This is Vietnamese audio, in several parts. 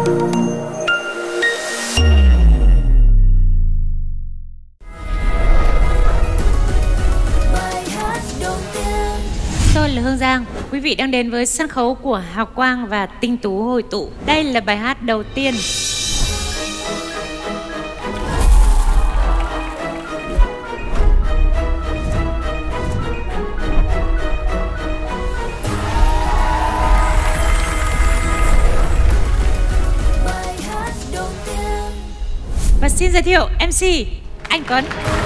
Tôi là Hương Giang. Quý vị đang đến với sân khấu của Hào Quang và Tinh Tú hội tụ. Đây là bài hát đầu tiên. Và xin giới thiệu MC Anh Tuấn.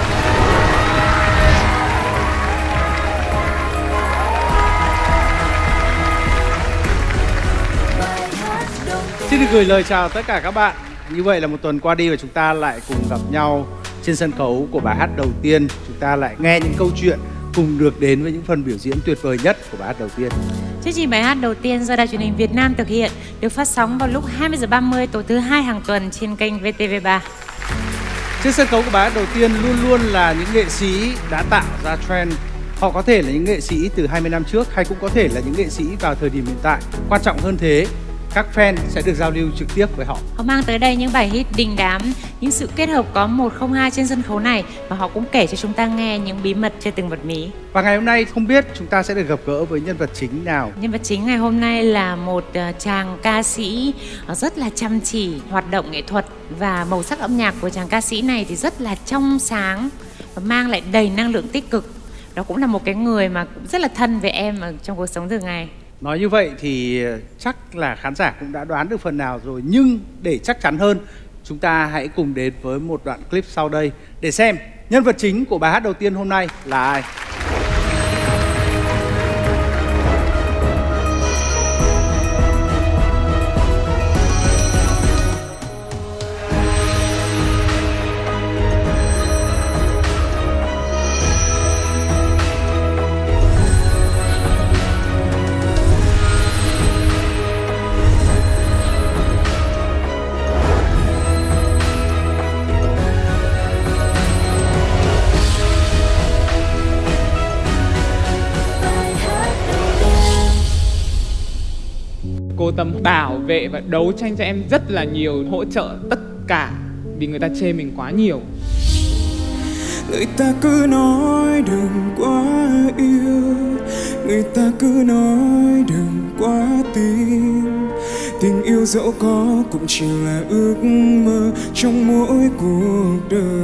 Xin được gửi lời chào tất cả các bạn. Như vậy là một tuần qua đi và chúng ta lại cùng gặp nhau trên sân khấu của bài hát đầu tiên. Chúng ta lại nghe những câu chuyện, cùng được đến với những phần biểu diễn tuyệt vời nhất của bài hát đầu tiên. Chương trình bài hát đầu tiên do Đài Truyền hình Việt Nam thực hiện, được phát sóng vào lúc 20h30 tối thứ hai hàng tuần trên kênh VTV3. Trên sân khấu của bài hát đầu tiên luôn luôn là những nghệ sĩ đã tạo ra trend. Họ có thể là những nghệ sĩ từ 20 năm trước hay cũng có thể là những nghệ sĩ vào thời điểm hiện tại. Quan trọng hơn thế, các fan sẽ được giao lưu trực tiếp với họ. Họ mang tới đây những bài hit đình đám, những sự kết hợp có 102 trên sân khấu này, và họ cũng kể cho chúng ta nghe những bí mật chưa từng bật mí. Và ngày hôm nay không biết chúng ta sẽ được gặp gỡ với nhân vật chính nào. Nhân vật chính ngày hôm nay là một chàng ca sĩ rất là chăm chỉ hoạt động nghệ thuật, và màu sắc âm nhạc của chàng ca sĩ này thì rất là trong sáng và mang lại đầy năng lượng tích cực. Đó cũng là một cái người mà cũng rất là thân với em ở trong cuộc sống thường ngày. Nói như vậy thì chắc là khán giả cũng đã đoán được phần nào rồi, nhưng để chắc chắn hơn, chúng ta hãy cùng đến với một đoạn clip sau đây để xem nhân vật chính của bài hát đầu tiên hôm nay là ai. Cô Tâm bảo vệ và đấu tranh cho em rất là nhiều, hỗ trợ tất cả vì người ta chê mình quá nhiều. Người ta cứ nói đừng quá yêu, người ta cứ nói đừng quá tin. Tình yêu dẫu có cũng chỉ là ước mơ trong mỗi cuộc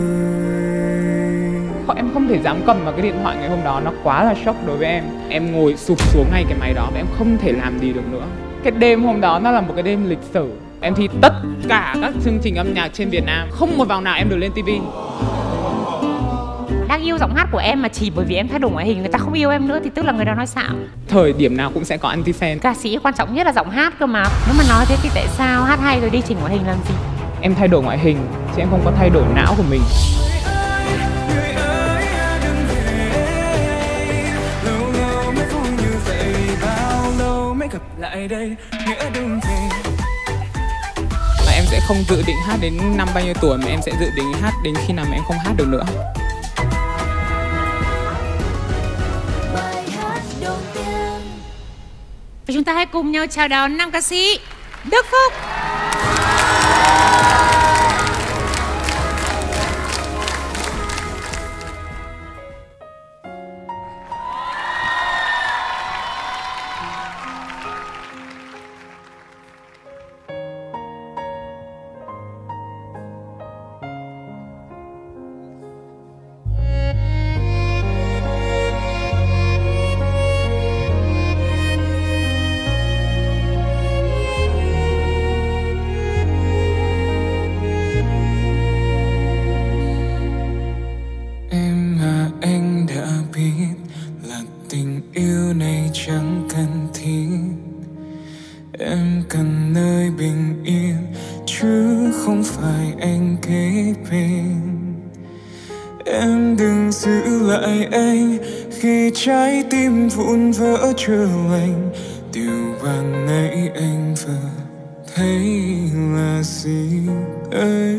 đời. Em không thể dám cầm vào cái điện thoại ngày hôm đó, nó quá là sốc đối với em. Em ngồi sụp xuống ngay cái máy đó và em không thể làm gì được nữa. Cái đêm hôm đó nó là một cái đêm lịch sử. Em thi tất cả các chương trình âm nhạc trên Việt Nam, không một vòng nào em được lên TV. Đang yêu giọng hát của em mà chỉ bởi vì em thay đổi ngoại hình người ta không yêu em nữa thì tức là người đó nói xạo. Thời điểm nào cũng sẽ có anti-fan. Ca sĩ quan trọng nhất là giọng hát cơ mà. Nếu mà nói thế thì tại sao hát hay rồi đi chỉnh ngoại hình làm gì? Em thay đổi ngoại hình chứ em không có thay đổi não của mình. Gặp lại đây nghĩa đừng về. Mà em sẽ không dự định hát đến năm bao nhiêu tuổi, mà em sẽ dự định hát đến khi nào mà em không hát được nữa. Và chúng ta hãy cùng nhau chào đón nam ca sĩ Đức Phúc. Chẳng cần thiết, em cần nơi bình yên chứ không phải anh kế bên. Em đừng giữ lại anh khi trái tim vụn vỡ trở lành. Điều ban nãy anh vừa thấy là gì ấy?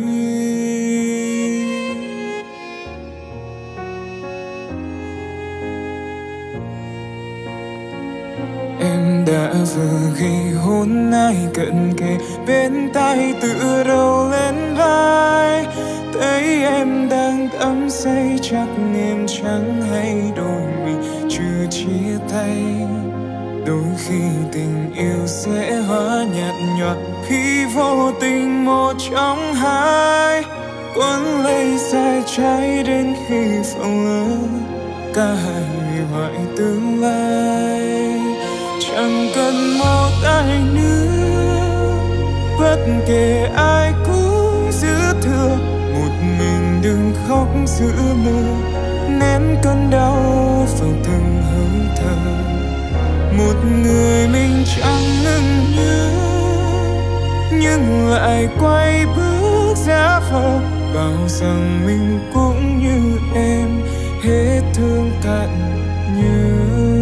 Em đã vừa khi hôn ai cận kề bên tai tựa đầu lên vai, thấy em đang đắm say chắc em chẳng hay đôi mình chưa chia tay. Đôi khi tình yêu sẽ hóa nhạt nhòa khi vô tình một trong hai cuốn lấy sai trái đến khi phẳng lỡ cả hai hủy hoại tương lai. Chẳng cần một ai nữa, bất kể ai cũng giữ thừa, một mình đừng khóc giữa mơ, nén cơn đau vào từng hơi thở. Một người mình chẳng ngừng nhớ, nhưng lại quay bước ra vờ, bảo rằng mình cũng như em, hết thương cạn nhớ.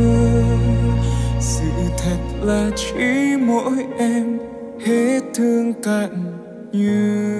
Sự thật là chỉ mỗi em hết thương cạn nhớ.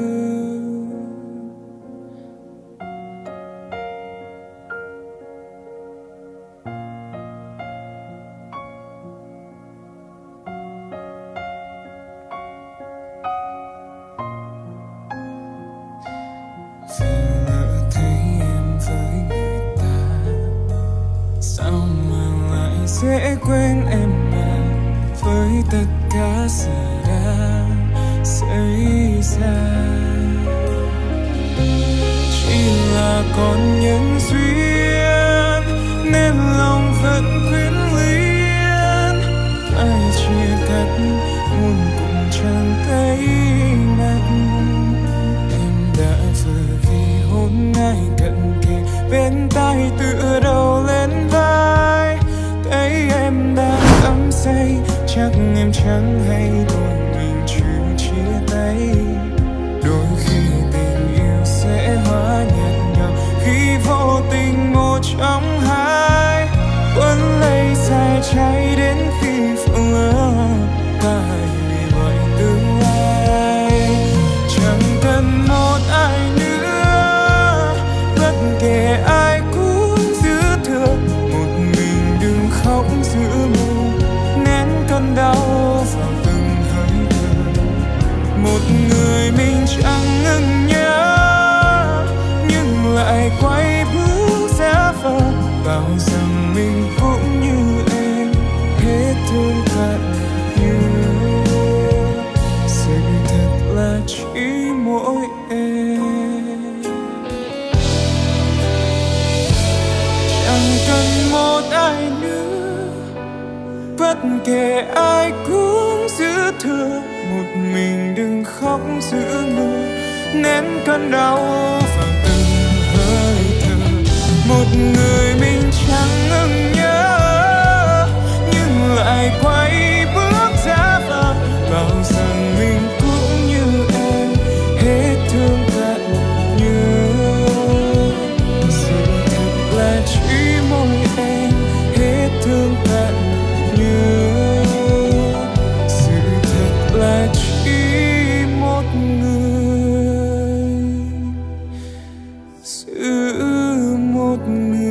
Dễ quên em mà với tất cả gì đã xảy ra, chỉ là con nhân duyên nên lòng vẫn quyến luyến. Ai chia cắt muốn cũng chẳng thấy mặt. Em đã vừa khi hôn ai cận kề bên tai tựa đầu lên vai, thấy em đang đắm say chắc em chẳng hay đôi mình chưa chia tay. Đôi khi tình yêu sẽ hóa nhạt nhòa khi vô tình một trong hai cuốn lấy sai trái đến khi phẳng lỡ cả hai hủy hoại tương lai. Chẳng cần một ai nữa, bất kể ai cũng giữ thừa, một mình đừng khóc giữa mơ, nén cơn đau vào từng hơi thở. Một người mình chẳng ngừng nhớ, nhưng lại quay bước ra vờ, bảo rằng mình cũng như em, hết thương cạn nhớ. Sự thật là chỉ mỗi em. Chẳng cần một ai nữa, bất kể ai cũng giữ thừa, một mình đừng khóc giữa mơ, nén cơn đau vào từng hơi thở. Một người mình chẳng ngừng nhớ, nhưng lại quay bước ra vờ, bảo rằng mình cũng như em, hết thương cạn nhớ. Sự thật là chỉ mỗi em, hết thương cạn nhớ. Sự thật là chỉ một người giữ một người.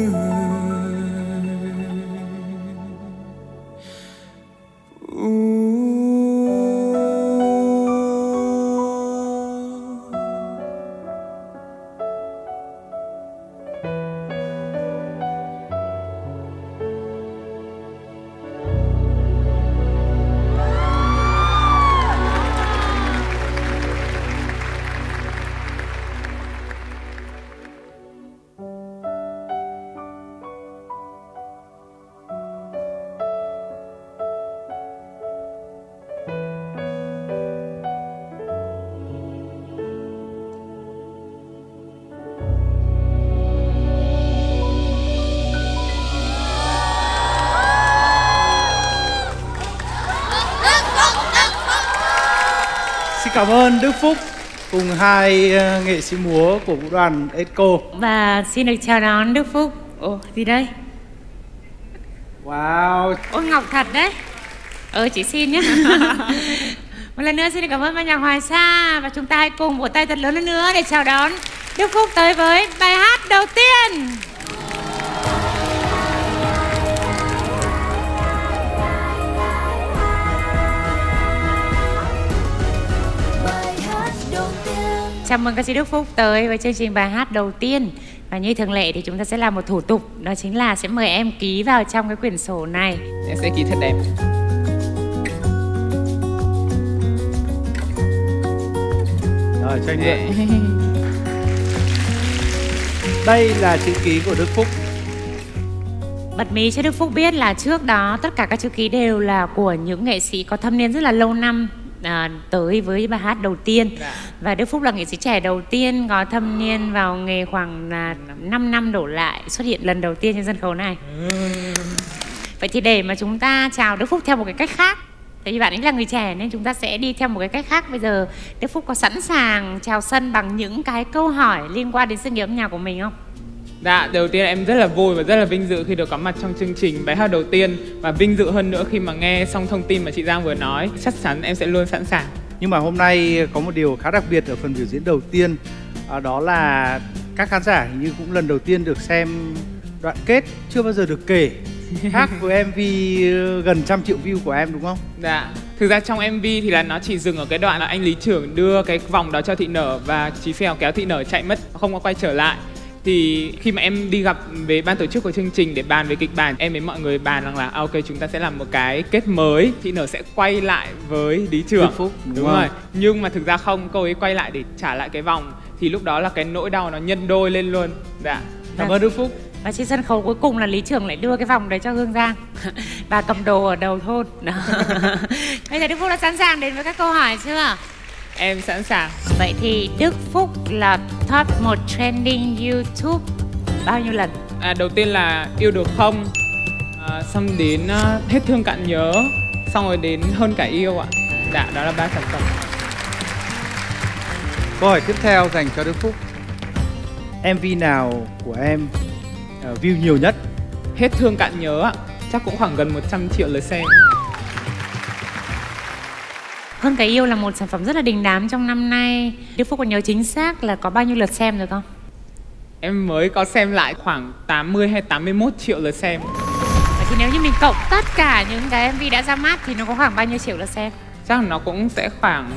Cảm ơn Đức Phúc cùng hai nghệ sĩ múa của vũ đoàn Edco. Và xin được chào đón Đức Phúc. Ồ, gì đây? Wow. Ôi, ngọc thật đấy. Chị xin nhé. Một lần nữa xin được cảm ơn ban nhạc Hoài Sa. Và chúng ta hãy cùng vỗ tay thật lớn hơn nữa để chào đón Đức Phúc tới với bài hát đầu tiên. Chào mừng ca sĩ Đức Phúc tới với chương trình bài hát đầu tiên. Và như thường lệ thì chúng ta sẽ làm một thủ tục, đó chính là sẽ mời em ký vào trong cái quyển sổ này. Em sẽ ký thật đẹp. Rồi, cho anh mượn. Đây là chữ ký của Đức Phúc. Bật mí cho Đức Phúc biết là trước đó tất cả các chữ ký đều là của những nghệ sĩ có thâm niên rất là lâu năm tới với bài hát đầu tiên. Và Đức Phúc là nghệ sĩ trẻ đầu tiên có thâm niên vào nghề khoảng 5 năm đổ lại, xuất hiện lần đầu tiên trên sân khấu này. Vậy thì để mà chúng ta chào Đức Phúc theo một cái cách khác, tại vì bạn ấy là người trẻ nên chúng ta sẽ đi theo một cái cách khác. Bây giờ Đức Phúc có sẵn sàng chào sân bằng những cái câu hỏi liên quan đến sự nghiệp âm nhạc của mình không? Dạ, đầu tiên em rất là vui và rất là vinh dự khi được có mặt trong chương trình bài hát đầu tiên. Và vinh dự hơn nữa khi mà nghe xong thông tin mà chị Giang vừa nói. Chắc chắn em sẽ luôn sẵn sàng. Nhưng mà hôm nay có một điều khá đặc biệt ở phần biểu diễn đầu tiên, đó là các khán giả hình như cũng lần đầu tiên được xem đoạn kết chưa bao giờ được kể, khác với MV gần 100 triệu view của em đúng không? Dạ, thực ra trong MV thì là nó chỉ dừng ở cái đoạn là anh lý trưởng đưa cái vòng đó cho Thị Nở và Chí Phèo kéo Thị Nở chạy mất, không có quay trở lại. Thì khi mà em đi gặp với ban tổ chức của chương trình để bàn về kịch bản, em với mọi người bàn rằng là ok, chúng ta sẽ làm một cái kết mới, Thị Nở sẽ quay lại với lý trưởng. Đức Phúc, đúng rồi. Nhưng mà thực ra không, cô ấy quay lại để trả lại cái vòng. Thì lúc đó là cái nỗi đau nó nhân đôi lên luôn. Dạ. Cảm ơn Đức Phúc. Và trên sân khấu cuối cùng là lý trưởng lại đưa cái vòng đấy cho Hương Giang và cầm đồ ở đầu thôn. Bây giờ Đức Phúc đã sẵn sàng đến với các câu hỏi chưa? Em sẵn sàng. Vậy thì Đức Phúc là top 1 trending YouTube bao nhiêu lần? Đầu tiên là Yêu Được Không, xong đến Hết Thương Cạn Nhớ, xong rồi đến Hơn Cả Yêu ạ. Dạ, đó là 3 sản phẩm. Câu hỏi tiếp theo dành cho Đức Phúc. MV nào của em view nhiều nhất? Hết Thương Cạn Nhớ ạ, chắc cũng khoảng gần 100 triệu lượt xem. Hơn Cả Yêu là một sản phẩm rất là đình đám trong năm nay. Đức Phúc có nhớ chính xác là có bao nhiêu lượt xem rồi không? Em mới có xem lại khoảng 80 hay 81 triệu lượt xem. Vậy thì nếu như mình cộng tất cả những cái MV đã ra mắt thì nó có khoảng bao nhiêu triệu lượt xem? Chắc là nó cũng sẽ khoảng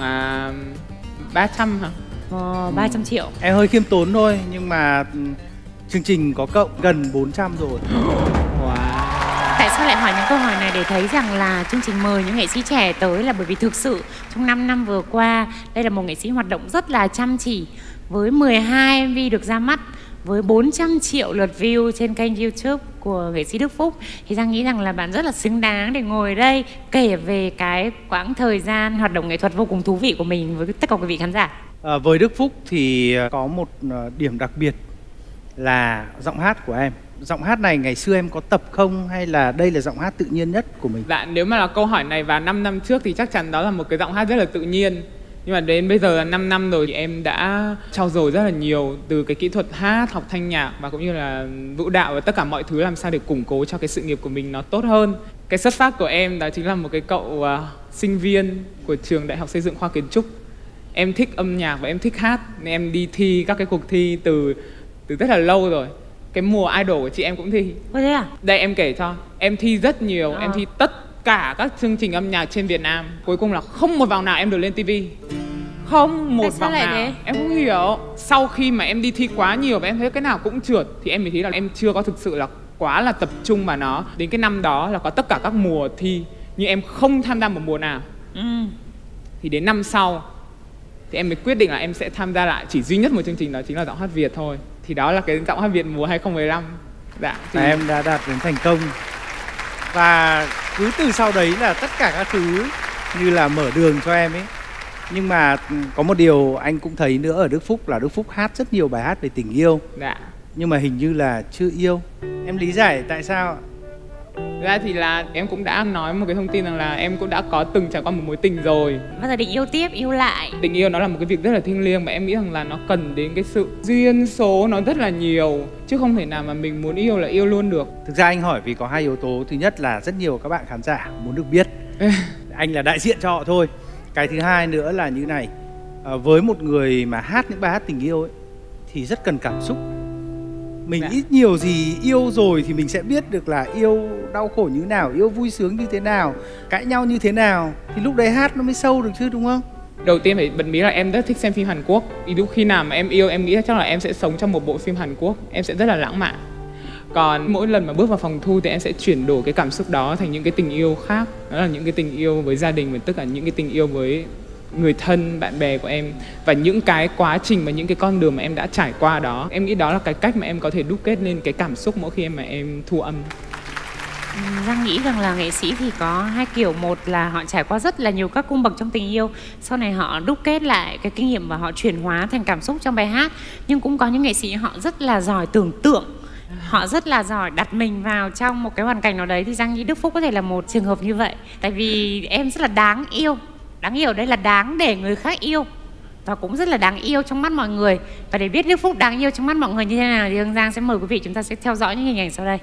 300 hả? 300 triệu. Em hơi khiêm tốn thôi, nhưng mà chương trình có cộng gần 400 rồi. Wow. Tại sao lại hỏi những câu hỏi này để thấy rằng là chương trình mời những nghệ sĩ trẻ tới là bởi vì thực sự trong 5 năm vừa qua đây là một nghệ sĩ hoạt động rất là chăm chỉ, với 12 MV được ra mắt, với 400 triệu lượt view trên kênh YouTube của nghệ sĩ Đức Phúc. Thì Giang nghĩ rằng là bạn rất là xứng đáng để ngồi đây kể về cái quãng thời gian hoạt động nghệ thuật vô cùng thú vị của mình với tất cả quý vị khán giả. Với Đức Phúc thì có một điểm đặc biệt là giọng hát của em. Giọng hát này ngày xưa em có tập không hay là đây là giọng hát tự nhiên nhất của mình? Dạ, nếu mà là câu hỏi này vào 5 năm trước thì chắc chắn đó là một cái giọng hát rất là tự nhiên. Nhưng mà đến bây giờ là 5 năm rồi thì em đã trau dồi rất là nhiều, từ cái kỹ thuật hát, học thanh nhạc và cũng như là vũ đạo và tất cả mọi thứ làm sao để củng cố cho cái sự nghiệp của mình nó tốt hơn. Cái xuất phát của em đó chính là một cái cậu sinh viên của trường Đại học Xây dựng khoa Kiến trúc. Em thích âm nhạc và em thích hát nên em đi thi các cái cuộc thi từ rất là lâu rồi. Cái mùa idol của chị em cũng thi. Ôi thế à? Đây em kể cho, em thi rất nhiều, em thi tất cả các chương trình âm nhạc trên Việt Nam. Cuối cùng là không một vòng nào em được lên TV. Không một vòng nào. Thế? Em không hiểu. Sau khi mà em đi thi quá nhiều và em thấy cái nào cũng trượt thì em mới thấy là em chưa có thực sự là quá là tập trung vào nó. Đến cái năm đó là có tất cả các mùa thi nhưng em không tham gia một mùa nào. Thì đến năm sau thì em mới quyết định là em sẽ tham gia lại chỉ duy nhất một chương trình, đó chính là Giọng Hát Việt thôi. Thì đó là cái Giọng Hát Việt mùa 2015. Dạ, thì em đã đạt đến thành công. Và cứ từ sau đấy là tất cả các thứ như là mở đường cho em ấy. Nhưng mà có một điều anh cũng thấy nữa ở Đức Phúc là Đức Phúc hát rất nhiều bài hát về tình yêu. Dạ. Nhưng mà hình như là chưa yêu. Em lý giải tại sao ạ? Ra thì là em cũng đã nói một cái thông tin rằng là em cũng đã có từng trải qua một mối tình rồi. Bao giờ định yêu tiếp, yêu lại? Tình yêu nó là một cái việc rất là thiêng liêng mà em nghĩ rằng là nó cần đến cái sự duyên số nó rất là nhiều. Chứ không thể nào mà mình muốn yêu là yêu luôn được. Thực ra anh hỏi vì có hai yếu tố. Thứ nhất là rất nhiều các bạn khán giả muốn được biết. Anh là đại diện cho họ thôi. Cái thứ hai nữa là như này, với một người mà hát những bài hát tình yêu ấy thì rất cần cảm xúc. Mình ít nhiều gì yêu rồi thì mình sẽ biết được là yêu đau khổ như nào, yêu vui sướng như thế nào, cãi nhau như thế nào. Thì lúc đấy hát nó mới sâu được chứ, đúng không? Đầu tiên phải bật mí là em rất thích xem phim Hàn Quốc. Ví dụ khi nào mà em yêu, em nghĩ chắc là em sẽ sống trong một bộ phim Hàn Quốc. Em sẽ rất là lãng mạn. Còn mỗi lần mà bước vào phòng thu thì em sẽ chuyển đổi cái cảm xúc đó thành những cái tình yêu khác. Đó là những cái tình yêu với gia đình, và tất cả những cái tình yêu với người thân, bạn bè của em. Và những cái quá trình và những cái con đường mà em đã trải qua đó. Em nghĩ đó là cái cách mà em có thể đúc kết lên cái cảm xúc mỗi khi mà em thu âm. Giang nghĩ rằng là nghệ sĩ thì có hai kiểu. Một là họ trải qua rất là nhiều các cung bậc trong tình yêu, sau này họ đúc kết lại cái kinh nghiệm và họ chuyển hóa thành cảm xúc trong bài hát. Nhưng cũng có những nghệ sĩ họ rất là giỏi tưởng tượng, họ rất là giỏi đặt mình vào trong một cái hoàn cảnh nào đấy. Thì Giang nghĩ Đức Phúc có thể là một trường hợp như vậy. Tại vì em rất là đáng yêu. Đáng yêu ở đây là đáng để người khác yêu, và cũng rất là đáng yêu trong mắt mọi người. Và để biết Đức Phúc đáng yêu trong mắt mọi người như thế nào thì Hương Giang sẽ mời quý vị chúng ta sẽ theo dõi những hình ảnh sau đây.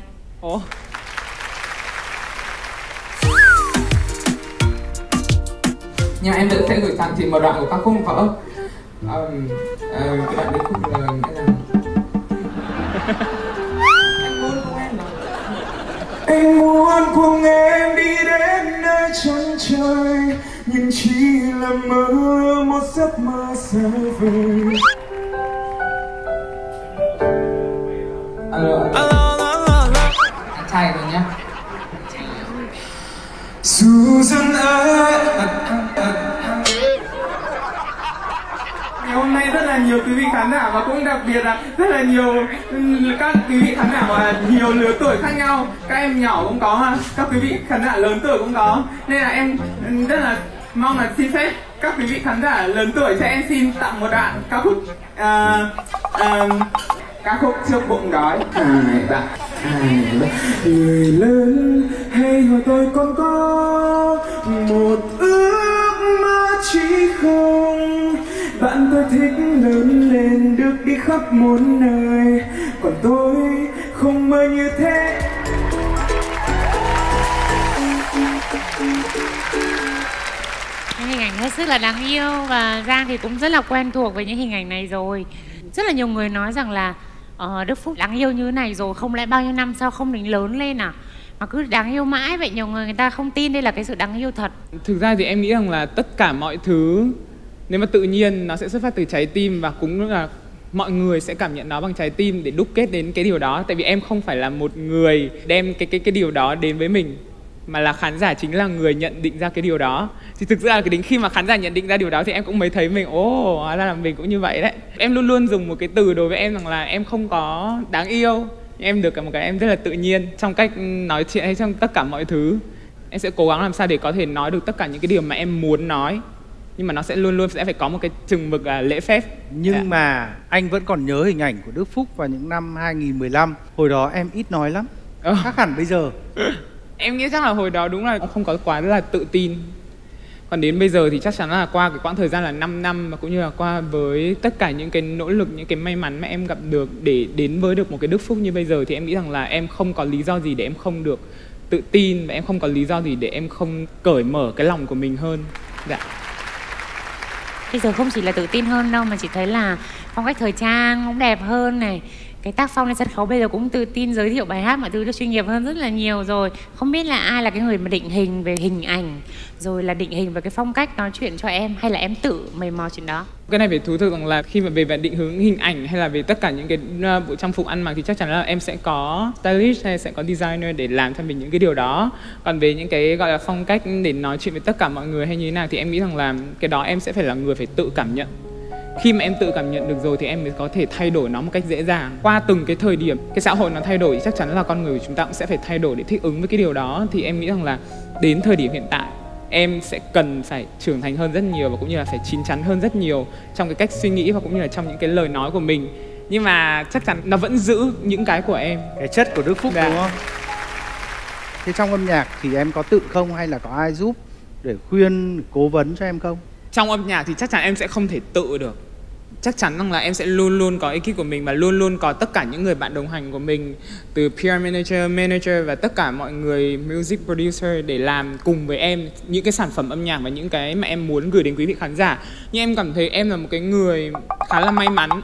Nhà em tự sẽ gửi tặng chị một đoạn của các khúc vỡ. Cái đoạn điệp khúc là nghĩa là anh muốn cùng em đi đến nơi chân trời, nhưng chỉ là mơ, một giấc mơ xa vời. trai rồi nhá. Dù dần Ngày hôm nay rất là nhiều quý vị khán giả, và cũng đặc biệt là rất là nhiều các quý vị khán giả mà nhiều lứa tuổi khác nhau. Các em nhỏ cũng có, các quý vị khán giả lớn tuổi cũng có. Nên là em rất là mong là xin phép các quý vị khán giả lớn tuổi cho em xin tặng một đoạn ca khúc ca khúc Trước bụng đói. Người lớn hay hồi tôi còn có một ước mơ chỉ không, bạn tôi thích lớn lên được đi khắp muôn nơi, còn tôi không mơ như thế. Những hình ảnh hết sức là đáng yêu, và Giang thì cũng rất là quen thuộc với những hình ảnh này rồi. Rất là nhiều người nói rằng là Đức Phúc đáng yêu như thế này rồi, không lẽ bao nhiêu năm sau không định lớn lên à? Mà cứ đáng yêu mãi vậy, nhiều người ta không tin đây là cái sự đáng yêu thật. Thực ra thì em nghĩ rằng là tất cả mọi thứ nếu mà tự nhiên nó sẽ xuất phát từ trái tim, và cũng là mọi người sẽ cảm nhận nó bằng trái tim để đúc kết đến cái điều đó. Tại vì em không phải là một người đem cái điều đó đến với mình, mà là khán giả chính là người nhận định ra cái điều đó. Thì thực ra là đến khi mà khán giả nhận định ra điều đó thì em cũng mới thấy mình hóa ra là mình cũng như vậy đấy. Em luôn luôn dùng một cái từ đối với em rằng là em không có đáng yêu, em được một cái em rất là tự nhiên trong cách nói chuyện hay trong tất cả mọi thứ. Em sẽ cố gắng làm sao để có thể nói được tất cả những cái điều mà em muốn nói, nhưng mà nó sẽ luôn luôn sẽ phải có một cái chừng mực lễ phép. Nhưng mà anh vẫn còn nhớ hình ảnh của Đức Phúc vào những năm 2015. Hồi đó em ít nói lắm, khác hẳn bây giờ. Em nghĩ chắc là hồi đó đúng là không có quá là tự tin. Còn đến bây giờ thì chắc chắn là qua cái quãng thời gian là 5 năm, và cũng như là qua với tất cả những cái nỗ lực, những cái may mắn mà em gặp được để đến với được một cái Đức Phúc như bây giờ, thì em nghĩ rằng là em không có lý do gì để em không được tự tin, và em không có lý do gì để em không cởi mở cái lòng của mình hơn. Dạ. Bây giờ không chỉ là tự tin hơn đâu, mà chỉ thấy là phong cách thời trang cũng đẹp hơn này. Cái tác phong lên sân khấu bây giờ cũng tự tin giới thiệu bài hát mọi thứ cho chuyên nghiệp hơn rất là nhiều rồi. Không biết là ai là cái người mà định hình về hình ảnh, rồi là định hình về cái phong cách nói chuyện cho em, hay là em tự mày mò chuyện đó? Cái này phải thú thực rằng là khi mà về định hướng hình ảnh hay là về tất cả những cái bộ trang phục ăn mặc thì chắc chắn là em sẽ có stylist hay sẽ có designer để làm cho mình những cái điều đó. Còn về những cái gọi là phong cách để nói chuyện với tất cả mọi người hay như thế nào thì em nghĩ rằng là cái đó em sẽ phải là người phải tự cảm nhận. Khi mà em tự cảm nhận được rồi thì em mới có thể thay đổi nó một cách dễ dàng. Qua từng cái thời điểm, cái xã hội nó thay đổi thì chắc chắn là con người của chúng ta cũng sẽ phải thay đổi để thích ứng với cái điều đó. Thì em nghĩ rằng là đến thời điểm hiện tại em sẽ cần phải trưởng thành hơn rất nhiều, và cũng như là phải chín chắn hơn rất nhiều trong cái cách suy nghĩ và cũng như là trong những cái lời nói của mình. Nhưng mà chắc chắn nó vẫn giữ những cái của em, cái chất của Đức Phúc, đúng không? Thế trong âm nhạc thì em có tự không, hay là có ai giúp để khuyên, cố vấn cho em không? Trong âm nhạc thì chắc chắn em sẽ không thể tự được. Chắc chắn rằng là em sẽ luôn luôn có ekip của mình, và luôn luôn có tất cả những người bạn đồng hành của mình, từ PR manager và tất cả mọi người music producer để làm cùng với em những cái sản phẩm âm nhạc và những cái mà em muốn gửi đến quý vị khán giả. Nhưng em cảm thấy em là một cái người khá là may mắn.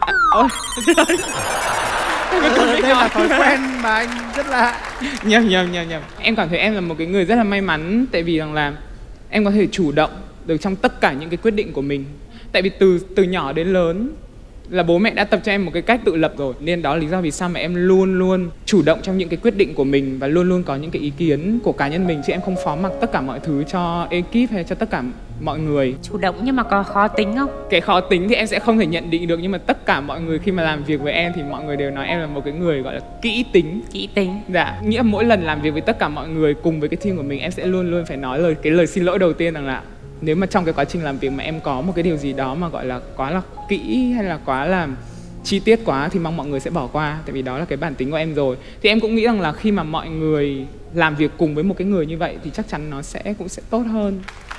Đây là thói quen mà anh rất là nhầm. Em cảm thấy em là một cái người rất là may mắn, tại vì rằng là em có thể chủ động được trong tất cả những cái quyết định của mình. Tại vì từ nhỏ đến lớn là bố mẹ đã tập cho em một cái cách tự lập rồi, nên đó là lý do vì sao mà em luôn luôn chủ động trong những cái quyết định của mình và luôn luôn có những cái ý kiến của cá nhân mình, chứ em không phó mặc tất cả mọi thứ cho ekip hay cho tất cả mọi người. Chủ động nhưng mà có khó tính không? Cái khó tính thì em sẽ không thể nhận định được, nhưng mà tất cả mọi người khi mà làm việc với em thì mọi người đều nói em là một cái người gọi là kỹ tính. Kỹ tính. Dạ, nghĩa là mỗi lần làm việc với tất cả mọi người cùng với cái team của mình, em sẽ luôn luôn phải nói lời xin lỗi đầu tiên rằng là nếu mà trong cái quá trình làm việc mà em có một cái điều gì đó mà gọi là quá là kỹ hay là quá là chi tiết quá thì mong mọi người sẽ bỏ qua, tại vì đó là cái bản tính của em rồi. Thì em cũng nghĩ rằng là khi mà mọi người làm việc cùng với một cái người như vậy thì chắc chắn nó cũng sẽ tốt hơn.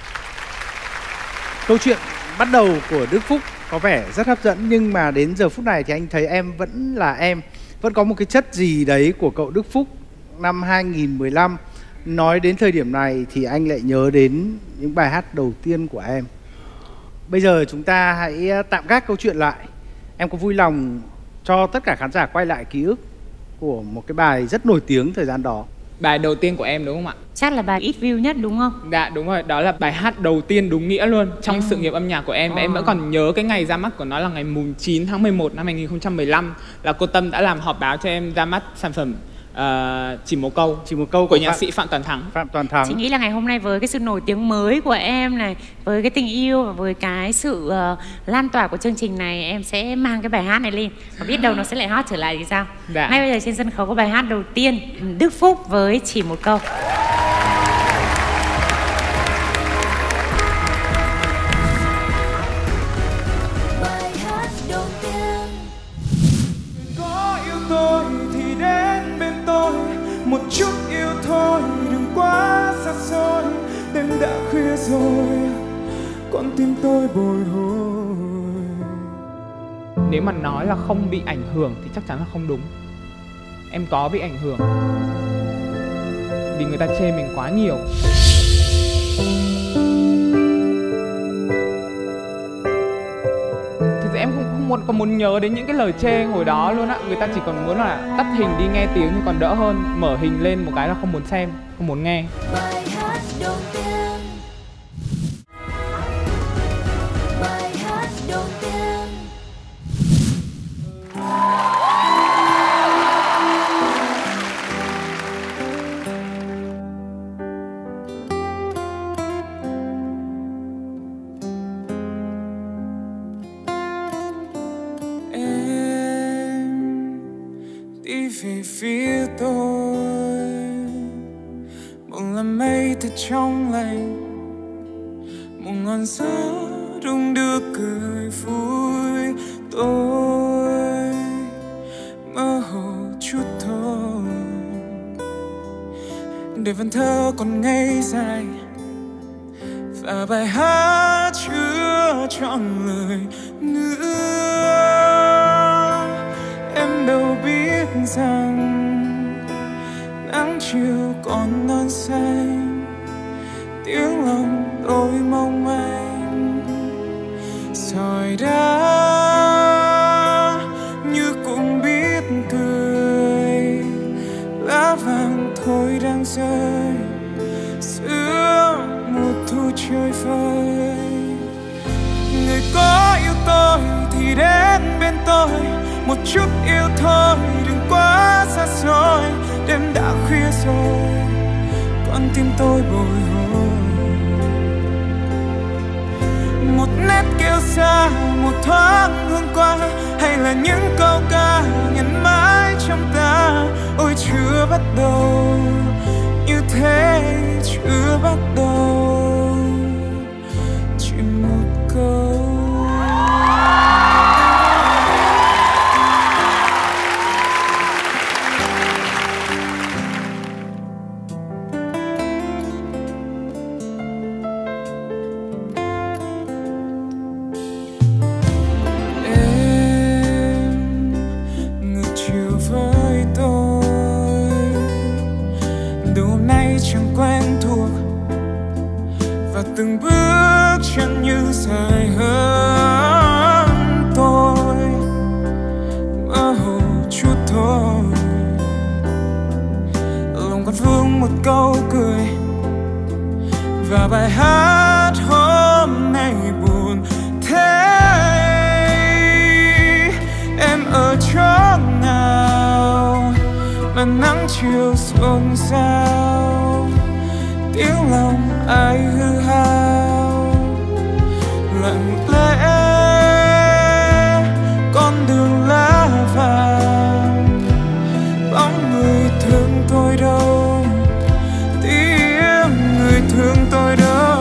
Câu chuyện bắt đầu của Đức Phúc có vẻ rất hấp dẫn, nhưng mà đến giờ phút này thì anh thấy em vẫn là em, vẫn có một cái chất gì đấy của cậu Đức Phúc năm 2015. Nói đến thời điểm này thì anh lại nhớ đến những bài hát đầu tiên của em. Bây giờ chúng ta hãy tạm gác câu chuyện lại. Em có vui lòng cho tất cả khán giả quay lại ký ức của một cái bài rất nổi tiếng thời gian đó? Bài đầu tiên của em đúng không ạ? Chắc là bài ít view nhất đúng không? Dạ đúng rồi, đó là bài hát đầu tiên đúng nghĩa luôn trong sự nghiệp âm nhạc của em. Em vẫn còn nhớ cái ngày ra mắt của nó là ngày mùng 9 tháng 11 năm 2015, là cô Tâm đã làm họp báo cho em ra mắt sản phẩm Chỉ một câu của nhạc sĩ Phạm Toàn Thắng. Chị nghĩ là ngày hôm nay với cái sự nổi tiếng mới của em này, với cái tình yêu và với cái sự lan tỏa của chương trình này, em sẽ mang cái bài hát này lên và biết đâu nó sẽ lại hot trở lại thì sao. Dạ. Ngay bây giờ trên sân khấu có bài hát đầu tiên, Đức Phúc với Chỉ một câu. Một chút yêu thôi, đừng quá xa xôi. Đêm đã khuya rồi, con tim tôi bồi hồi. Nếu mà nói là không bị ảnh hưởng thì chắc chắn là không đúng. Em có bị ảnh hưởng vì người ta chê mình quá nhiều. Em không muốn nhớ đến những cái lời chê hồi đó luôn á. Người ta chỉ còn muốn là tắt hình đi nghe tiếng thì còn đỡ hơn. Mở hình lên một cái là không muốn xem, không muốn nghe. Bài hát đầu tiên. Bài hát đầu tiên. Về phía tôi mộng là mây thật trong lành, một ngọn gió đung đưa cười vui. Tôi mơ hồ chút thôi để vần thơ còn ngây dài và bài hát chưa trọn lời nữa. Em đâu biết rằng nắng chiều còn non xanh, tiếng lòng tôi mong manh. Sỏi đá như cũng biết cười, lá vàng thôi đang rơi giữa một thu trời phơi. Người có yêu tôi thì đến bên tôi, một chút yêu thôi đừng quá xa xôi. Đêm đã khuya rồi, con tim tôi bồi hồi. Một nét kêu xa, một thoáng hương qua, hay là những câu ca nhắn mãi trong ta. Ôi chưa bắt đầu, như thế chưa bắt đầu. Chỉ một câu. Từng bước chân như dài hơn tôi, mơ hồ chút thôi. Lòng còn vương một câu cười và bài hát hôm và nắng chiều xôn xao, tiếng lòng ai hư hao. Lặng lẽ con đường lá vàng, bóng người thương tôi đâu, tiếng người thương tôi đâu.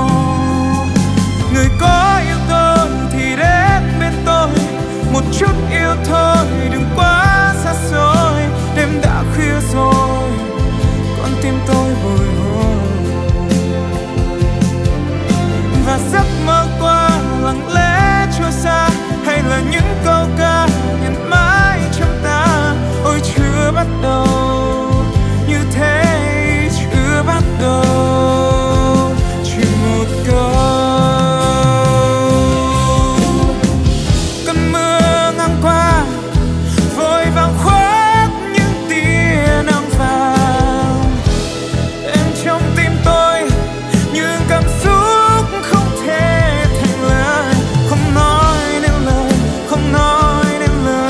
Người có yêu tôi thì đến bên tôi, một chút yêu thôi đừng quá xa xôi. Đêm đã khuya rồi, con tim tôi bồi hồi, và giấc mơ qua lặng lẽ trôi xa, hay là những câu ca nhận mãi trong ta. Ôi chưa bắt đầu như thế, chưa bắt đầu chỉ một câu. Cơn mưa ngang qua vội vàng khuất những tia nắng vàng. Em trong tim tôi những cảm xúc không thể thành lời, không nói nên lời, không nói nên lời.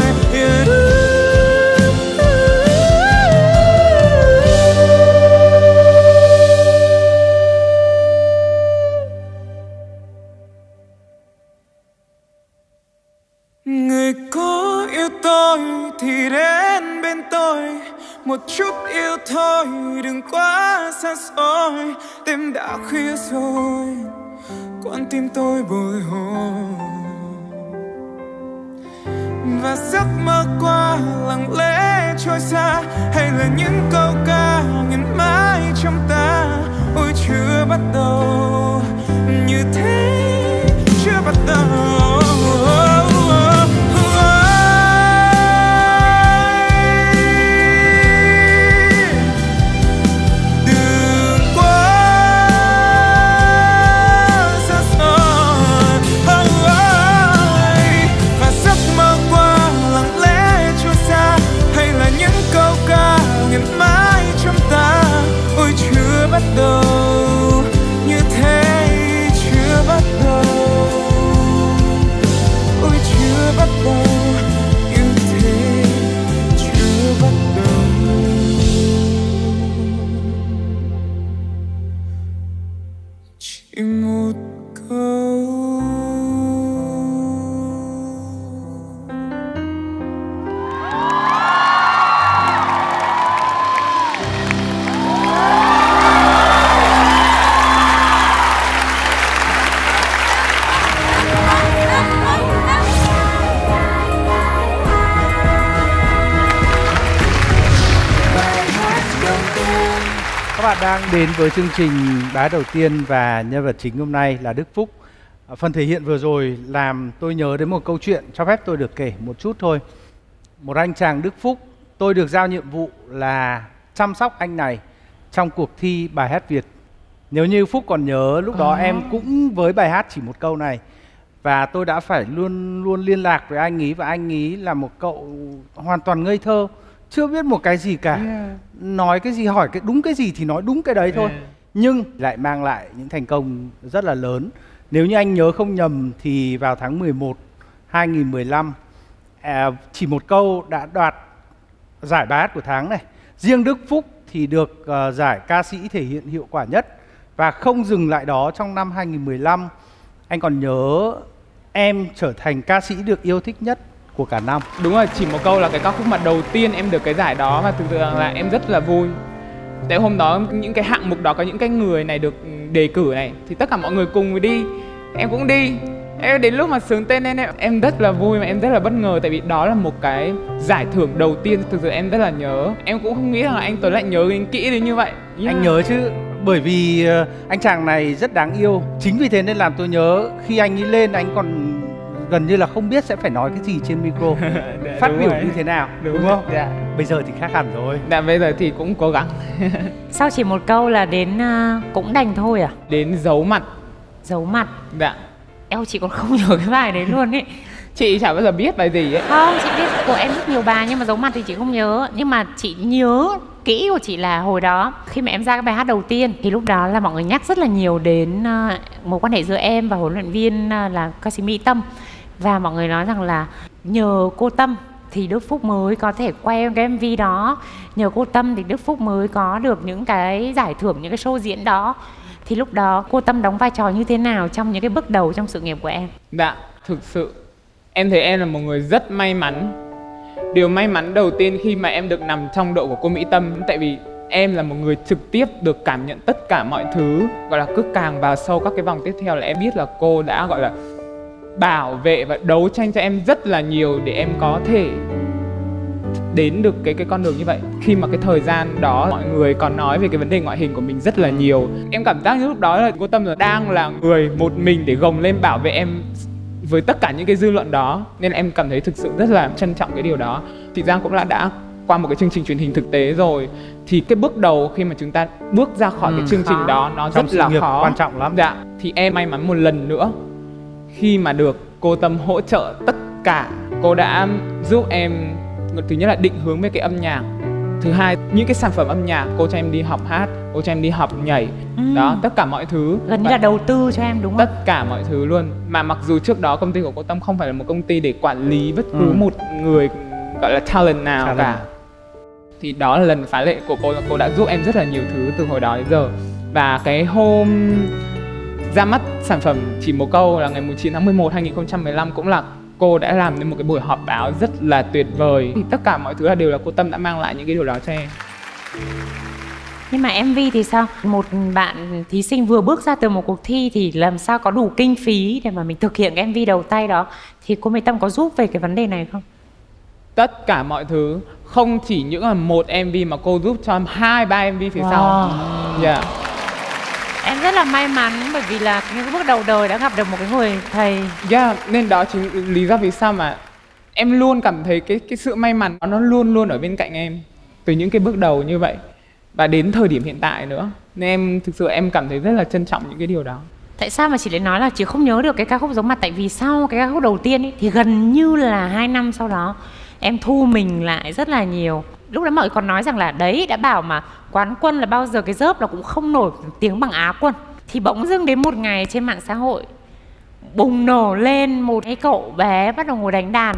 Người có yêu tôi thì đến bên tôi, một chút yêu thôi đừng quá xa xôi. Đêm đã khuya rồi, con tim tôi bồi hồi, và giấc mơ qua lặng lẽ trôi xa, hay là những câu ca ngân mãi trong ta. Ôi chưa bắt đầu như thế, chưa bắt đầu. Mãi trong ta, ôi chưa bắt đầu như thế, chưa bắt đầu, ôi chưa bắt đầu như thế, chưa bắt đầu. Chỉ một câu. Các bạn đang đến với chương trình Bài hát đầu tiên và nhân vật chính hôm nay là Đức Phúc. Phần thể hiện vừa rồi làm tôi nhớ đến một câu chuyện, cho phép tôi được kể một chút thôi. Một anh chàng Đức Phúc, tôi được giao nhiệm vụ là chăm sóc anh này trong cuộc thi bài hát Việt. Nếu như Phúc còn nhớ, lúc đó em cũng với bài hát chỉ một câu này, và tôi đã phải luôn liên lạc với anh ý, và anh ý là một cậu hoàn toàn ngây thơ, chưa biết một cái gì cả. Nói cái gì, hỏi cái đúng cái gì thì nói đúng cái đấy thôi. Nhưng lại mang lại những thành công rất là lớn. Nếu như anh nhớ không nhầm thì vào tháng 11 2015, chỉ một câu đã đoạt giải bài hát của tháng này. Riêng Đức Phúc thì được giải ca sĩ thể hiện hiệu quả nhất. Và không dừng lại đó, trong năm 2015 anh còn nhớ em trở thành ca sĩ được yêu thích nhất của cả năm. Đúng rồi, chỉ một câu là cái ca khúc mà đầu tiên em được cái giải đó, và thực sự là em rất là vui. Tại hôm đó những cái hạng mục đó có những cái người này được đề cử này, thì tất cả mọi người cùng đi, em cũng đi. Em đến lúc mà xướng tên em rất là vui, mà em rất là bất ngờ, tại vì đó là một cái giải thưởng đầu tiên thực sự em rất là nhớ. Em cũng không nghĩ rằng là anh Tuấn lại nhớ đến kỹ đến như vậy. Anh nhớ chứ, bởi vì anh chàng này rất đáng yêu. Chính vì thế nên làm tôi nhớ khi anh ấy lên, anh còn gần như là không biết sẽ phải nói cái gì trên micro, phát biểu như thế nào, đúng không? Dạ. Bây giờ thì khác hẳn rồi. Dạ, bây giờ thì cũng cố gắng. Sau chỉ một câu là đến cũng đành thôi à? Đến giấu mặt. Giấu mặt. Dạ. Eo, chị còn không nhớ cái bài đấy luôn ấy. Chị chả bao giờ biết bài gì ấy. Không, chị biết của em rất nhiều bài, nhưng mà giấu mặt thì chị không nhớ. Nhưng mà chị nhớ kỹ của chị là hồi đó khi mà em ra cái bài hát đầu tiên thì lúc đó là mọi người nhắc rất là nhiều đến mối quan hệ giữa em và huấn luyện viên là ca sĩ Mỹ Tâm. Và mọi người nói rằng là nhờ cô Tâm thì Đức Phúc mới có thể quay cái MV đó. Nhờ cô Tâm thì Đức Phúc mới có được những cái giải thưởng, những cái show diễn đó. Thì lúc đó cô Tâm đóng vai trò như thế nào trong những cái bước đầu trong sự nghiệp của em? Dạ, thực sự em thấy em là một người rất may mắn. Điều may mắn đầu tiên khi mà em được nằm trong đội của cô Mỹ Tâm, tại vì em là một người trực tiếp được cảm nhận tất cả mọi thứ. Gọi là cứ càng vào sâu các cái vòng tiếp theo là em biết là cô đã gọi là bảo vệ và đấu tranh cho em rất là nhiều để em có thể đến được cái con đường như vậy. Khi mà cái thời gian đó mọi người còn nói về cái vấn đề ngoại hình của mình rất là nhiều, em cảm giác như lúc đó là cô Tâm là đang là người một mình để gồng lên bảo vệ em với tất cả những cái dư luận đó. Nên em cảm thấy thực sự rất là trân trọng cái điều đó. Chị Giang cũng đã qua một cái chương trình truyền hình thực tế rồi, thì cái bước đầu khi mà chúng ta bước ra khỏi cái chương trình đó nó trong rất là khó, quan trọng lắm. Dạ, thì em may mắn một lần nữa khi mà được cô Tâm hỗ trợ tất cả. Cô đã giúp em thứ nhất là định hướng về cái âm nhạc, thứ hai những cái sản phẩm âm nhạc, cô cho em đi học hát, cô cho em đi học nhảy, đó, tất cả mọi thứ gần như là đầu tư cho em đúng không? Tất cả mọi thứ luôn. Mà mặc dù trước đó công ty của cô Tâm không phải là một công ty để quản lý bất cứ một người gọi là talent nào cả, thì đó là lần phá lệ của cô, là cô đã giúp em rất là nhiều thứ từ hồi đó đến giờ. Và cái hôm ra mắt sản phẩm Chỉ Một Câu là ngày 9 tháng 11 2015 cũng là cô đã làm nên một cái buổi họp báo rất là tuyệt vời. Thì tất cả mọi thứ là đều là cô Tâm đã mang lại những cái điều đó cho em. Nhưng mà MV thì sao? Một bạn thí sinh vừa bước ra từ một cuộc thi thì làm sao có đủ kinh phí để mà mình thực hiện cái MV đầu tay đó? Thì cô Mỹ Tâm có giúp về cái vấn đề này không? Tất cả mọi thứ, không chỉ những là một MV mà cô giúp cho em 2-3 MV phía sau. Dạ. Em rất là may mắn bởi vì là những bước đầu đời đã gặp được một cái người thầy. Yeah, nên đó chính lý do vì sao mà em luôn cảm thấy cái sự may mắn nó luôn luôn ở bên cạnh em từ những cái bước đầu như vậy và đến thời điểm hiện tại nữa. Nên em thực sự em cảm thấy rất là trân trọng những cái điều đó. Tại sao mà chị lại nói là chị không nhớ được cái ca khúc Giấu Mặt? Tại vì sau cái ca khúc đầu tiên ấy, thì gần như là 2 năm sau đó em thu mình lại rất là nhiều. Lúc đó mọi người còn nói rằng là đấy, đã bảo mà quán quân là bao giờ cái dớp nó cũng không nổi tiếng bằng Á quân. Thì bỗng dưng đến một ngày trên mạng xã hội bùng nổ lên một cái cậu bé bắt đầu ngồi đánh đàn.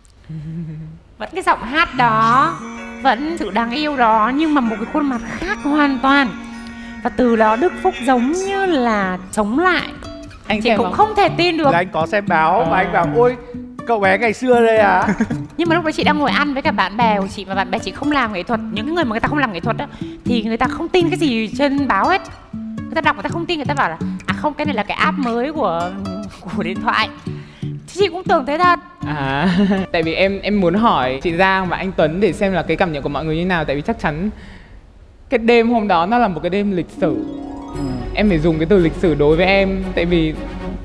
Vẫn cái giọng hát đó, vẫn sự đáng yêu đó, nhưng mà một cái khuôn mặt khác hoàn toàn. Và từ đó Đức Phúc giống như là sống lại. Chị cũng không thể tin được. Là anh có xem báo mà anh bảo ôi cậu bé ngày xưa đây à. Nhưng mà lúc đó chị đang ngồi ăn với cả bạn bè của chị, và bạn bè chị không làm nghệ thuật. Những cái người mà người ta không làm nghệ thuật đó, thì người ta không tin cái gì trên báo hết. Người ta đọc người ta không tin, người ta bảo là à không, cái này là cái app mới của điện thoại. Thì chị cũng tưởng thế thật. Tại vì em muốn hỏi chị Giang và anh Tuấn để xem là cái cảm nhận của mọi người như nào. Tại vì chắc chắn cái đêm hôm đó nó là một cái đêm lịch sử. Em phải dùng cái từ lịch sử đối với em. Tại vì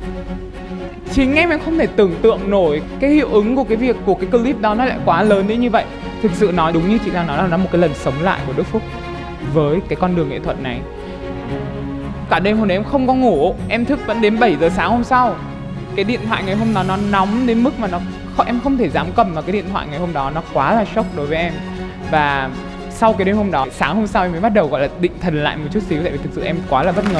chính em không thể tưởng tượng nổi cái hiệu ứng của cái việc của cái clip đó nó lại quá lớn đến như vậy. Thực sự nói đúng như chị Giang nói là nó một cái lần sống lại của Đức Phúc với cái con đường nghệ thuật này. Cả đêm hôm đấy em không có ngủ, em thức vẫn đến 7 giờ sáng hôm sau. Cái điện thoại ngày hôm đó nó nóng đến mức mà em không thể dám cầm vào cái điện thoại ngày hôm đó, nó quá là sốc đối với em. Và sau cái đêm hôm đó, sáng hôm sau em mới bắt đầu gọi là định thần lại một chút xíu, tại vì thực sự em quá là bất ngờ.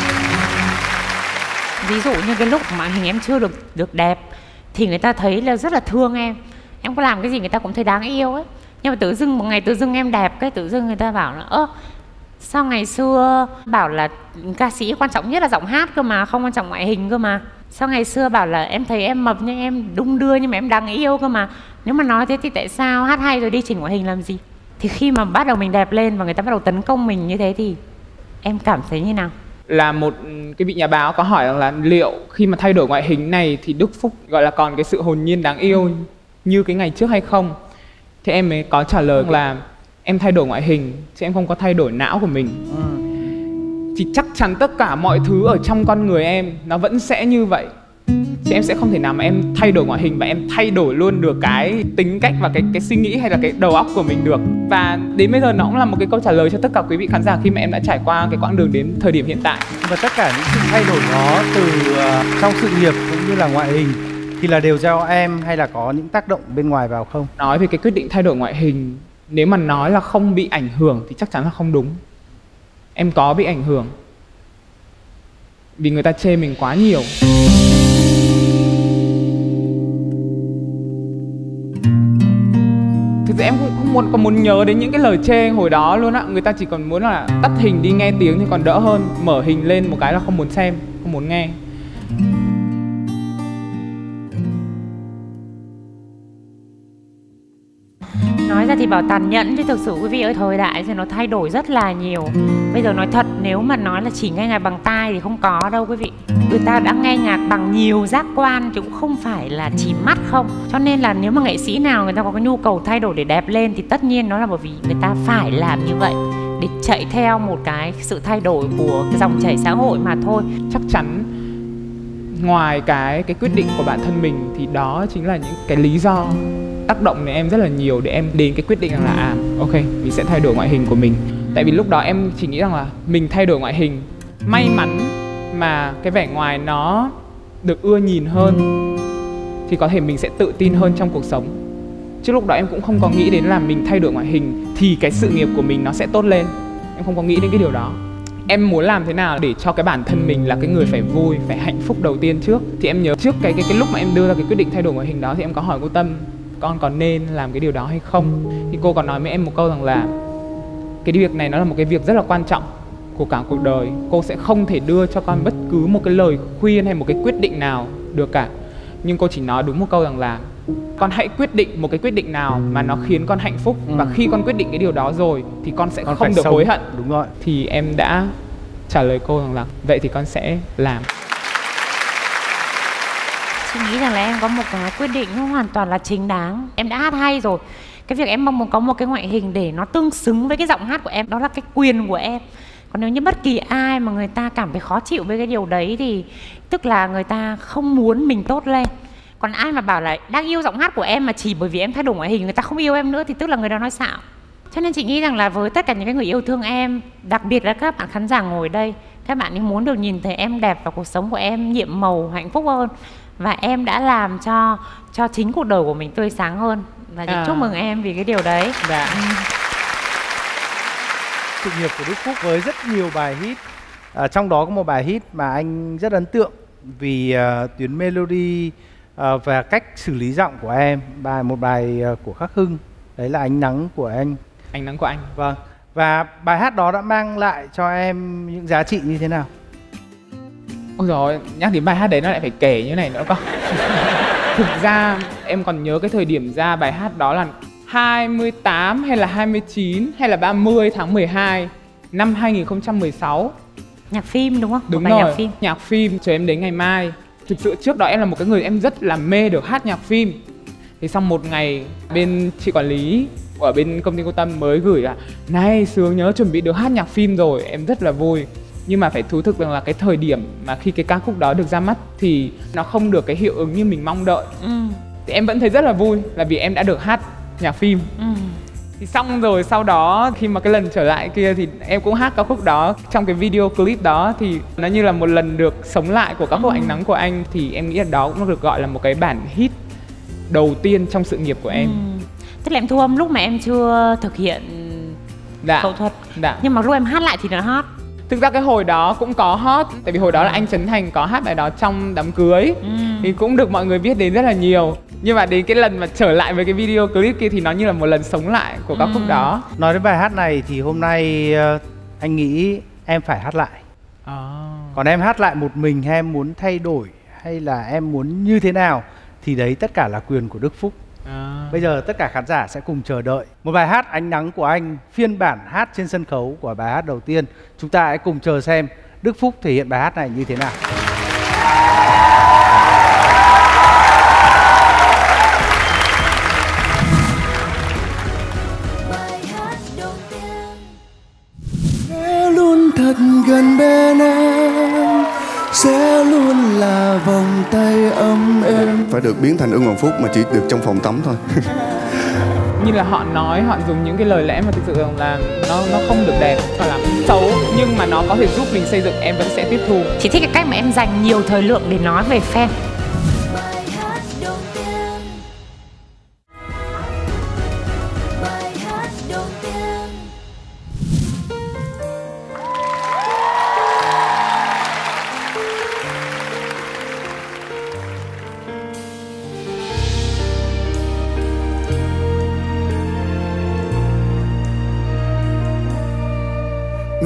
Ví dụ như cái lúc mà hình em chưa được đẹp thì người ta thấy là rất là thương em. Em có làm cái gì người ta cũng thấy đáng yêu ấy. Nhưng mà tự dưng một ngày tự dưng em đẹp, cái tự dưng người ta bảo là sao ngày xưa bảo là ca sĩ quan trọng nhất là giọng hát cơ mà, không quan trọng ngoại hình cơ mà. Sao ngày xưa bảo là em thấy em mập nhưng em đung đưa nhưng mà em đáng yêu cơ mà. Nếu mà nói thế thì tại sao hát hay rồi đi chỉnh ngoại hình làm gì? Thì khi mà bắt đầu mình đẹp lên và người ta bắt đầu tấn công mình như thế thì em cảm thấy như nào? Là một cái vị nhà báo có hỏi rằng là liệu khi mà thay đổi ngoại hình này thì Đức Phúc gọi là còn cái sự hồn nhiên đáng yêu như cái ngày trước hay không? Thì em mới có trả lời là em thay đổi ngoại hình chứ em không có thay đổi não của mình. Thì chắc chắn tất cả mọi thứ ở trong con người em nó vẫn sẽ như vậy. Chứ em sẽ không thể nào mà em thay đổi ngoại hình và em thay đổi luôn được cái tính cách và cái suy nghĩ hay là cái đầu óc của mình được. Và đến bây giờ nó cũng là một cái câu trả lời cho tất cả quý vị khán giả khi mà em đã trải qua cái quãng đường đến thời điểm hiện tại. Và tất cả những sự thay đổi đó từ trong sự nghiệp cũng như là ngoại hình thì là đều do em hay là có những tác động bên ngoài vào không? Nói về cái quyết định thay đổi ngoại hình, nếu mà nói là không bị ảnh hưởng thì chắc chắn là không đúng. Em có bị ảnh hưởng vì người ta chê mình quá nhiều. thì em cũng không còn muốn nhớ đến những cái lời chê hồi đó luôn á. Người ta chỉ còn muốn là tắt hình đi nghe tiếng thì còn đỡ hơn mở hình lên một cái là không muốn xem, không muốn nghe. Nói ra thì bảo tàn nhẫn chứ thực sự quý vị ơi, thời đại thì nó thay đổi rất là nhiều. Bây giờ nói thật, nếu mà nói là chỉ nghe nhạc bằng tai thì không có đâu quý vị. Người ta đã nghe nhạc bằng nhiều giác quan chứ cũng không phải là chỉ mắt không. Cho nên là nếu mà nghệ sĩ nào người ta có cái nhu cầu thay đổi để đẹp lên thì tất nhiên nó là bởi vì người ta phải làm như vậy, để chạy theo một cái sự thay đổi của cái dòng chảy xã hội mà thôi. Chắc chắn ngoài cái quyết định của bản thân mình thì đó chính là những cái lý do tác động đến em rất là nhiều để em đến cái quyết định rằng là ok, mình sẽ thay đổi ngoại hình của mình. Tại vì lúc đó em chỉ nghĩ rằng là mình thay đổi ngoại hình, may mắn mà cái vẻ ngoài nó được ưa nhìn hơn thì có thể mình sẽ tự tin hơn trong cuộc sống. Chứ lúc đó em cũng không có nghĩ đến là mình thay đổi ngoại hình thì cái sự nghiệp của mình nó sẽ tốt lên. Em không có nghĩ đến cái điều đó. Em muốn làm thế nào để cho cái bản thân mình là cái người phải vui, phải hạnh phúc đầu tiên trước. Thì em nhớ trước cái lúc mà em đưa ra cái quyết định thay đổi ngoại hình đó thì em có hỏi cô Tâm, con có nên làm cái điều đó hay không? Thì cô còn nói với em một câu rằng là cái việc này nó là một cái việc rất là quan trọng của cả cuộc đời. Cô sẽ không thể đưa cho con bất cứ một cái lời khuyên hay một cái quyết định nào được cả. Nhưng cô chỉ nói đúng một câu rằng là con hãy quyết định một cái quyết định nào mà nó khiến con hạnh phúc. Và khi con quyết định cái điều đó rồi thì con sẽ không được hối hận. Đúng rồi. Thì em đã trả lời cô rằng là vậy thì con sẽ làm. Chị nghĩ rằng là em có một cái quyết định nó hoàn toàn là chính đáng. Em đã hát hay rồi. Cái việc em mong muốn có một cái ngoại hình để nó tương xứng với cái giọng hát của em, đó là cái quyền của em. Còn nếu như bất kỳ ai mà người ta cảm thấy khó chịu với cái điều đấy thì tức là người ta không muốn mình tốt lên. Còn ai mà bảo là đang yêu giọng hát của em mà chỉ bởi vì em thay đổi ngoại hình người ta không yêu em nữa thì tức là người đó nói xạo. Cho nên chị nghĩ rằng là với tất cả những cái người yêu thương em, đặc biệt là các bạn khán giả ngồi đây, các bạn ấy muốn được nhìn thấy em đẹp và cuộc sống của em nhiệm màu hạnh phúc hơn. Và em đã làm cho chính cuộc đời của mình tươi sáng hơn. Và chúc mừng em vì cái điều đấy. Dạ. Sự nghiệp của Đức Phúc với rất nhiều bài hit. Trong đó có một bài hit mà anh rất ấn tượng vì tuyến melody và cách xử lý giọng của em. Một bài của Khắc Hưng, đấy là Ánh Nắng của anh. Ánh Nắng của anh. Vâng. Và bài hát đó đã mang lại cho em những giá trị như thế nào? Ôi dồi, nhắc đến bài hát đấy nó lại phải kể như này nữa cơ. Thực ra em còn nhớ cái thời điểm ra bài hát đó là 28 hay là 29 hay là 30 tháng 12 năm 2016. Nhạc phim đúng không? Đúng rồi, nhạc phim Chờ Em Đến Ngày Mai. Thực sự trước đó em là một cái người em rất là mê được hát nhạc phim. Thì xong một ngày bên chị quản lý ở bên công ty cô Tâm mới gửi là này Sướng nhớ chuẩn bị được hát nhạc phim rồi. Em rất là vui. Nhưng mà phải thú thực rằng là cái thời điểm mà khi cái ca khúc đó được ra mắt thì nó không được cái hiệu ứng như mình mong đợi. Thì em vẫn thấy rất là vui là vì em đã được hát nhạc phim. Thì xong rồi sau đó khi mà cái lần trở lại kia thì em cũng hát ca khúc đó. Trong cái video clip đó thì nó như là một lần được sống lại của ca khúc Ánh Nắng của anh. Thì em nghĩ là đó cũng được gọi là một cái bản hit đầu tiên trong sự nghiệp của em. Tức là em thu âm lúc mà em chưa thực hiện phẫu thuật. Nhưng mà lúc em hát lại thì nó hot. Thực ra cái hồi đó cũng có hot. Tại vì hồi đó là anh Trấn Thành có hát bài đó trong đám cưới. Thì cũng được mọi người biết đến rất là nhiều. Nhưng mà đến cái lần mà trở lại với cái video clip kia thì nó như là một lần sống lại của ca khúc đó. Nói đến bài hát này thì hôm nay anh nghĩ em phải hát lại. Còn em hát lại một mình hay em muốn thay đổi hay là em muốn như thế nào thì đấy tất cả là quyền của Đức Phúc. Bây giờ tất cả khán giả sẽ cùng chờ đợi một bài hát Ánh Nắng của anh, phiên bản hát trên sân khấu của bài hát đầu tiên. Chúng ta hãy cùng chờ xem Đức Phúc thể hiện bài hát này như thế nào. Sẽ luôn thật gần bên em, sẽ luôn là vòng tay ấm êm. Phải được biến thành Ưng Hoàng Phúc mà chỉ được trong phòng tắm thôi. Như là họ nói, họ dùng những cái lời lẽ mà thực sự là nó không được đẹp cho lắm, xấu, nhưng mà nó có thể giúp mình xây dựng, em vẫn sẽ tiếp thu. Chị thích cái cách mà em dành nhiều thời lượng để nói về fan.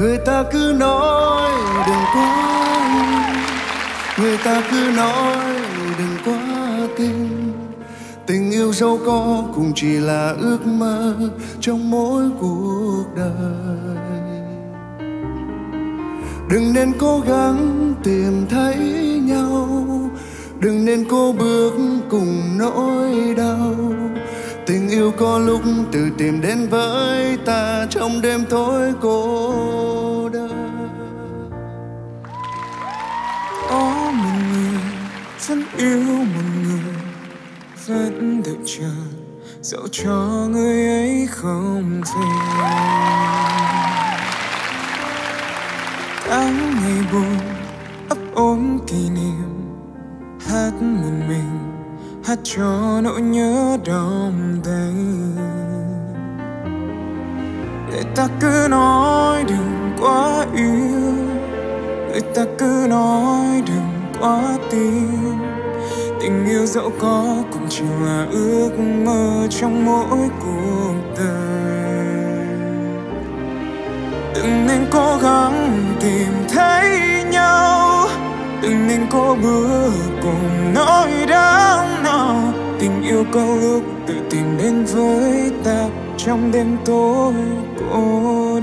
Người ta cứ nói đừng quá yêu, người ta cứ nói đừng quá tin. Tình yêu dẫu có cũng chỉ là ước mơ trong mỗi cuộc đời. Đừng nên cố gắng tìm thấy nhau, đừng nên cố bước cùng nỗi đau. Tình yêu có lúc tự tìm đến với ta trong đêm tối cô đơn. Có một người rất yêu một người, vẫn đợi chờ dẫu cho người ấy không về. Tháng ngày buồn ấp ôm kỷ niệm, hát một mình hát cho nỗi nhớ đong đầy. Người ta cứ nói đừng quá yêu, người ta cứ nói đừng quá tin. Tình yêu dẫu có cũng chỉ là ước mơ trong mỗi cuộc đời. Đừng nên cố gắng tìm thấy nhau, đừng nên cố bước cùng nỗi đau nào. Tình yêu có lúc tự tìm đến với ta trong đêm tối cô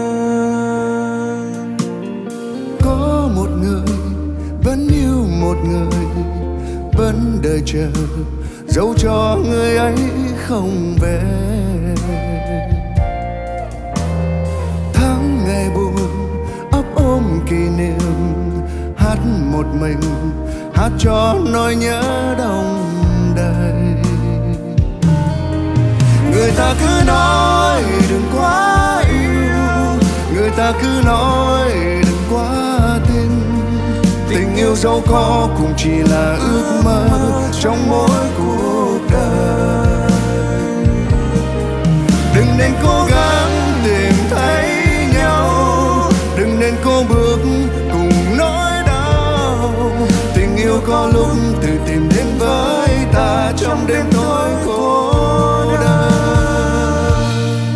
đơn. Có một người vẫn yêu một người, vẫn đợi chờ dẫu cho người ấy không về. Tháng ngày buồn ấp ôm kỷ niệm, hát một mình hát cho nỗi nhớ đong đầy. Người ta cứ nói đừng quá yêu, người ta cứ nói đừng quá tin. Tình yêu dẫu có cũng chỉ là ước mơ trong mỗi cuộc đời. Đừng nên cố gắng tìm thấy nhau, đừng nên cố bước cùng nỗi đau. Tình yêu có lúc tự tìm đến với ta trong đêm tối cô đơn.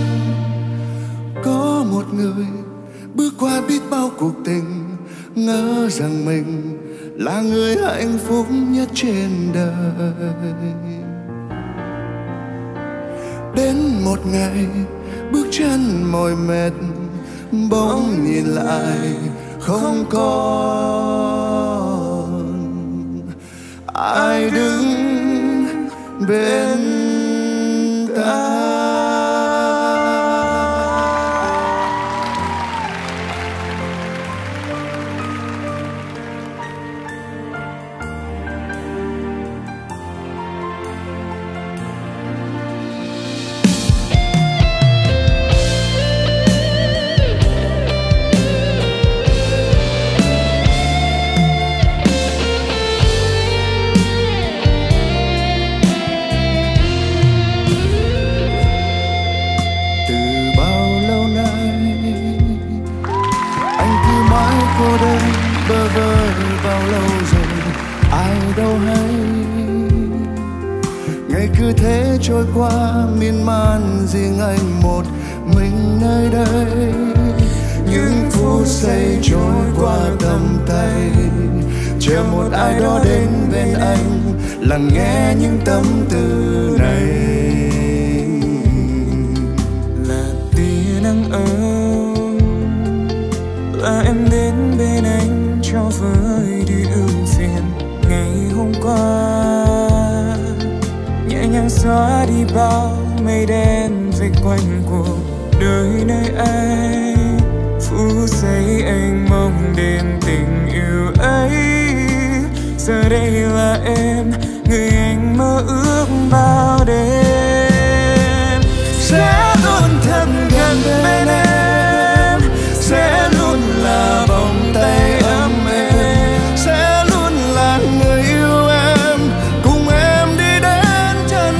Có một người bước qua biết bao cuộc tình, ngỡ rằng mình là người hạnh phúc nhất trên đời. Đến một ngày bước chân mỏi mệt, bỗng nhìn lại không còn ai đứng bên ta. Bơ vơ bao lâu rồi ai đâu hay. Ngày cứ thế trôi qua miên man riêng anh một mình nơi đây. Những phút giây trôi qua tầm tay, chờ một ai đó đến bên anh lắng nghe những tâm tư này. Là tia nắng ấm, là em đến bên anh cho vơi đi ưu phiền ngày hôm qua, nhẹ nhàng xóa đi bao mây đen vây quanh cuộc đời nơi anh. Phút giây anh mong đến tình yêu ấy, giờ đây là em người anh mơ ước bao đêm. Sẽ luôn thân gần bên em, sẽ luôn là vòng tay ấm êm, sẽ luôn là người yêu em, cùng em đi đến chân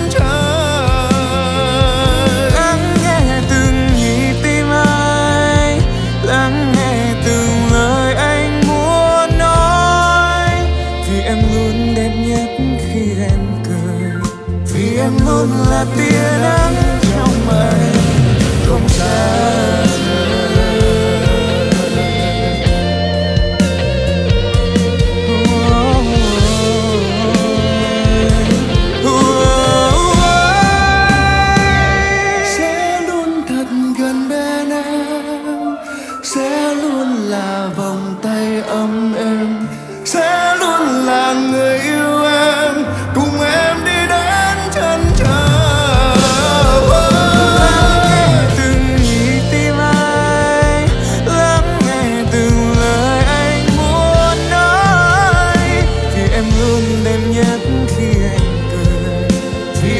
trời. Lắng nghe từng nhịp tim anh, lắng nghe từng lời anh muốn nói. Vì em luôn đẹp nhất khi em cười, vì em luôn là tia nắng trong mây không xa rời.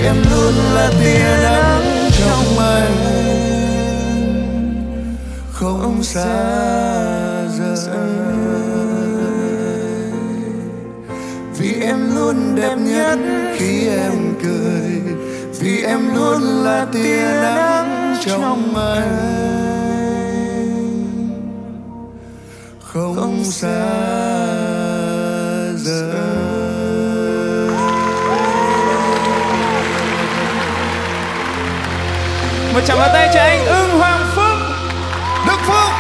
em luôn là tia nắng trong anh, không xa rời. Vì em luôn đẹp nhất khi em cười, vì em luôn là tia nắng trong anh, không xa rời. Một tràng pháo tay cho anh Ưng Hoàng Phúc. Đức Phúc.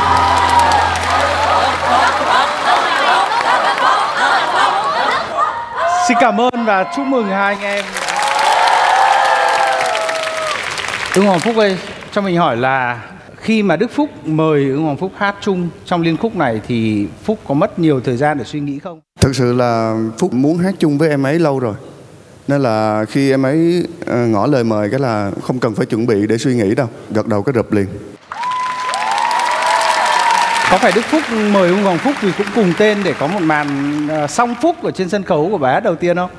Xin cảm ơn và chúc mừng hai anh em. Ưng Hoàng Phúc ơi, cho mình hỏi là khi mà Đức Phúc mời Ưng Hoàng Phúc hát chung trong liên khúc này thì Phúc có mất nhiều thời gian để suy nghĩ không? Thực sự là Phúc muốn hát chung với em ấy lâu rồi, nên là khi em ấy ngỏ lời mời cái là không cần phải chuẩn bị để suy nghĩ đâu, gật đầu cái rụp liền. Có phải Đức Phúc mời Ưng Hoàng Phúc vì cũng cùng tên để có một màn song phúc ở trên sân khấu của bài hát đầu tiên không?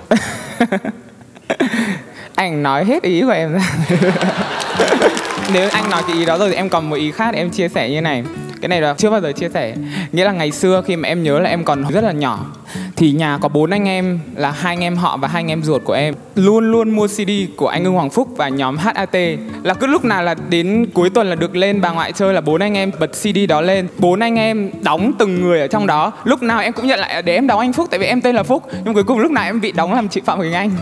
Anh nói hết ý của em ra. Nếu anh nói cái ý đó rồi thì em còn một ý khác để em chia sẻ như này. Cái này là chưa bao giờ chia sẻ. Nghĩa là ngày xưa khi mà em nhớ là em còn rất là nhỏ thì nhà có 4 anh em, là 2 anh em họ và 2 anh em ruột của em luôn luôn mua CD của anh Ưng Hoàng Phúc và nhóm HAT. Là cứ lúc nào là đến cuối tuần là được lên bà ngoại chơi là 4 anh em bật CD đó lên, 4 anh em đóng từng người ở trong đó. Lúc nào em cũng nhận lại để em đóng anh Phúc tại vì em tên là Phúc, nhưng cuối cùng lúc nào em bị đóng làm chị Phạm Quỳnh Anh.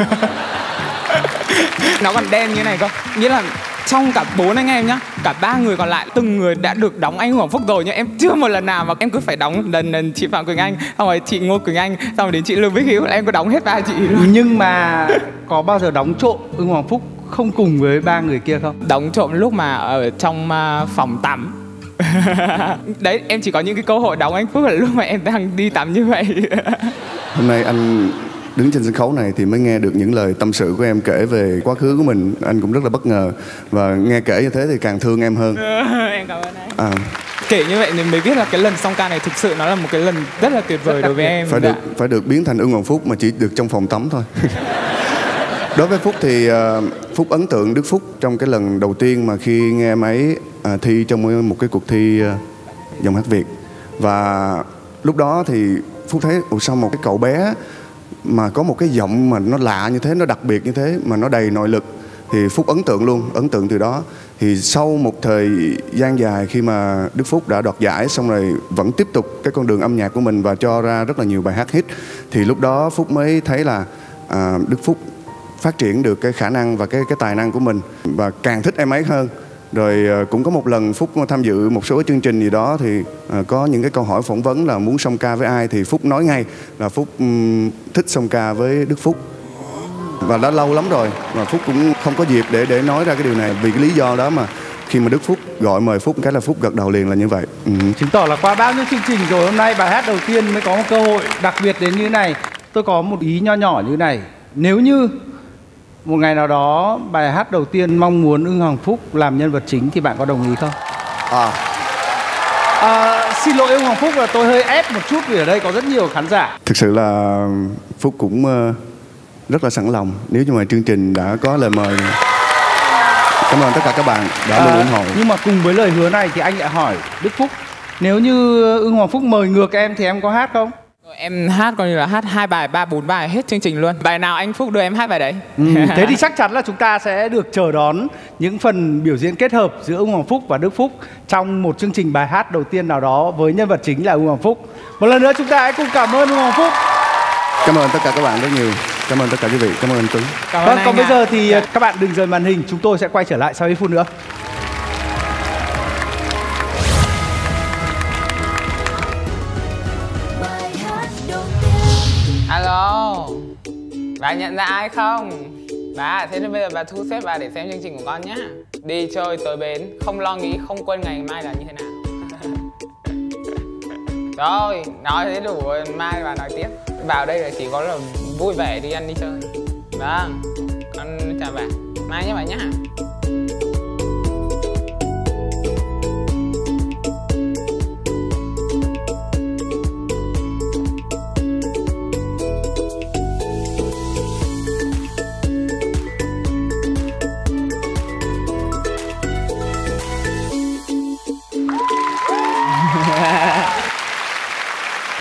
Nó còn đen như này cơ. Nghĩa là trong cả 4 anh em nhá, cả 3 người còn lại từng người đã được đóng anh Hoàng Phúc rồi, nhưng em chưa một lần nào mà em cứ phải đóng lần chị Phạm Quỳnh Anh, xong rồi chị Ngô Quỳnh Anh, xong rồi đến chị Lương Bích Hiếu là em có đóng hết 3 chị luôn. Nhưng mà có bao giờ đóng trộm Ưng Hoàng Phúc không cùng với 3 người kia không? Đóng trộm lúc mà ở trong phòng tắm. Đấy, em chỉ có những cái cơ hội đóng anh Phúc là lúc mà em đang đi tắm như vậy. Hôm nay anh đứng trên sân khấu này thì mới nghe được những lời tâm sự của em kể về quá khứ của mình. Anh cũng rất là bất ngờ, và nghe kể như thế thì càng thương em hơn. Em cảm ơn anh. Kể như vậy thì mới biết là cái lần song ca này thực sự nó là một cái lần rất là tuyệt vời đối với em. Phải được biến thành Ưng Hoàng Phúc mà chỉ được trong phòng tắm thôi. Đối với Phúc thì Phúc ấn tượng Đức Phúc trong cái lần đầu tiên mà khi nghe em ấy thi trong một cái cuộc thi dòng hát Việt. Và lúc đó thì Phúc thấy sao một cái cậu bé mà có một cái giọng mà nó lạ như thế, nó đặc biệt như thế, mà nó đầy nội lực, thì Phúc ấn tượng luôn. Ấn tượng từ đó thì sau một thời gian dài khi mà Đức Phúc đã đoạt giải xong rồi vẫn tiếp tục cái con đường âm nhạc của mình và cho ra rất là nhiều bài hát hit, thì lúc đó Phúc mới thấy là Đức Phúc phát triển được cái khả năng và cái tài năng của mình, và càng thích em ấy hơn. Rồi cũng có một lần Phúc tham dự một số chương trình gì đó thì có những cái câu hỏi phỏng vấn là muốn song ca với ai, thì Phúc nói ngay là Phúc thích song ca với Đức Phúc. Và đã lâu lắm rồi mà Phúc cũng không có dịp để nói ra cái điều này, vì cái lý do đó mà khi mà Đức Phúc gọi mời Phúc cái là Phúc gật đầu liền là như vậy. Chứng tỏ là qua bao nhiêu chương trình rồi, hôm nay bài hát đầu tiên mới có một cơ hội đặc biệt đến như này. Tôi có một ý nho nhỏ như này: nếu như một ngày nào đó bài hát đầu tiên mong muốn Ưng Hoàng Phúc làm nhân vật chính thì bạn có đồng ý không? Xin lỗi Ưng Hoàng Phúc là tôi hơi ép một chút vì ở đây có rất nhiều khán giả. Thực sự là Phúc cũng rất là sẵn lòng nếu như mà chương trình đã có lời mời này. Cảm ơn tất cả các bạn đã luôn ủng hộ. Nhưng mà cùng với lời hứa này thì anh lại hỏi Đức Phúc, nếu như Ưng Hoàng Phúc mời ngược em thì em có hát không? Em hát coi như là hát 2 bài, 3, 4 bài hết chương trình luôn. Bài nào anh Phúc đưa em hát bài đấy. Thế thì chắc chắn là chúng ta sẽ được chờ đón những phần biểu diễn kết hợp giữa Ưng Hoàng Phúc và Đức Phúc trong một chương trình bài hát đầu tiên nào đó với nhân vật chính là Ưng Hoàng Phúc. Một lần nữa chúng ta hãy cùng cảm ơn Ưng Hoàng Phúc. Cảm ơn tất cả các bạn rất nhiều. Cảm ơn tất cả quý vị. Cảm ơn anh Tuấn. Vâng, còn bây giờ thì các bạn đừng rời màn hình, chúng tôi sẽ quay trở lại sau ít phút nữa. Alo, bà nhận ra ai không? Bà, thế nên bây giờ bà thu xếp bà để xem chương trình của con nhá. Đi chơi tới bến, không lo nghĩ, không quên ngày mai là như thế nào. Rồi, nói thế đủ rồi, mai bà nói tiếp. Vào đây là chỉ có là vui vẻ đi ăn đi chơi. Vâng, con chào bà. Mai nhé bà nhá.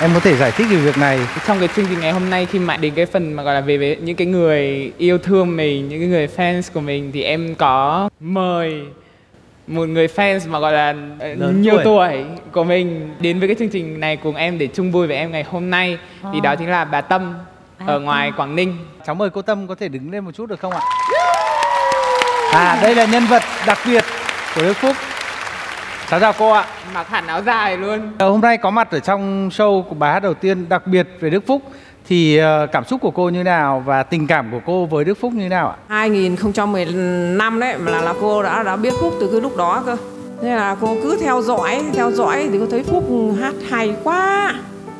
Em có thể giải thích về việc này? Trong cái chương trình ngày hôm nay khi mà đến cái phần mà gọi là về những cái người yêu thương mình, những cái người fans của mình, thì em có mời một người fans mà gọi là nhiều tuổi của mình đến với cái chương trình này cùng em để chung vui với em ngày hôm nay. Thì đó chính là bà Tâm ở ngoài Quảng Ninh. Cháu mời cô Tâm có thể đứng lên một chút được không ạ? Đây là nhân vật đặc biệt của Đức Phúc. Cháu chào cô ạ. Mặc hẳn áo dài luôn. Hôm nay có mặt ở trong show của bài hát đầu tiên đặc biệt về Đức Phúc, thì cảm xúc của cô như nào và tình cảm của cô với Đức Phúc như nào ạ? 2015 đấy là cô đã biết Phúc từ cái lúc đó cơ. Nên là cô cứ theo dõi thì cô thấy Phúc hát hay quá.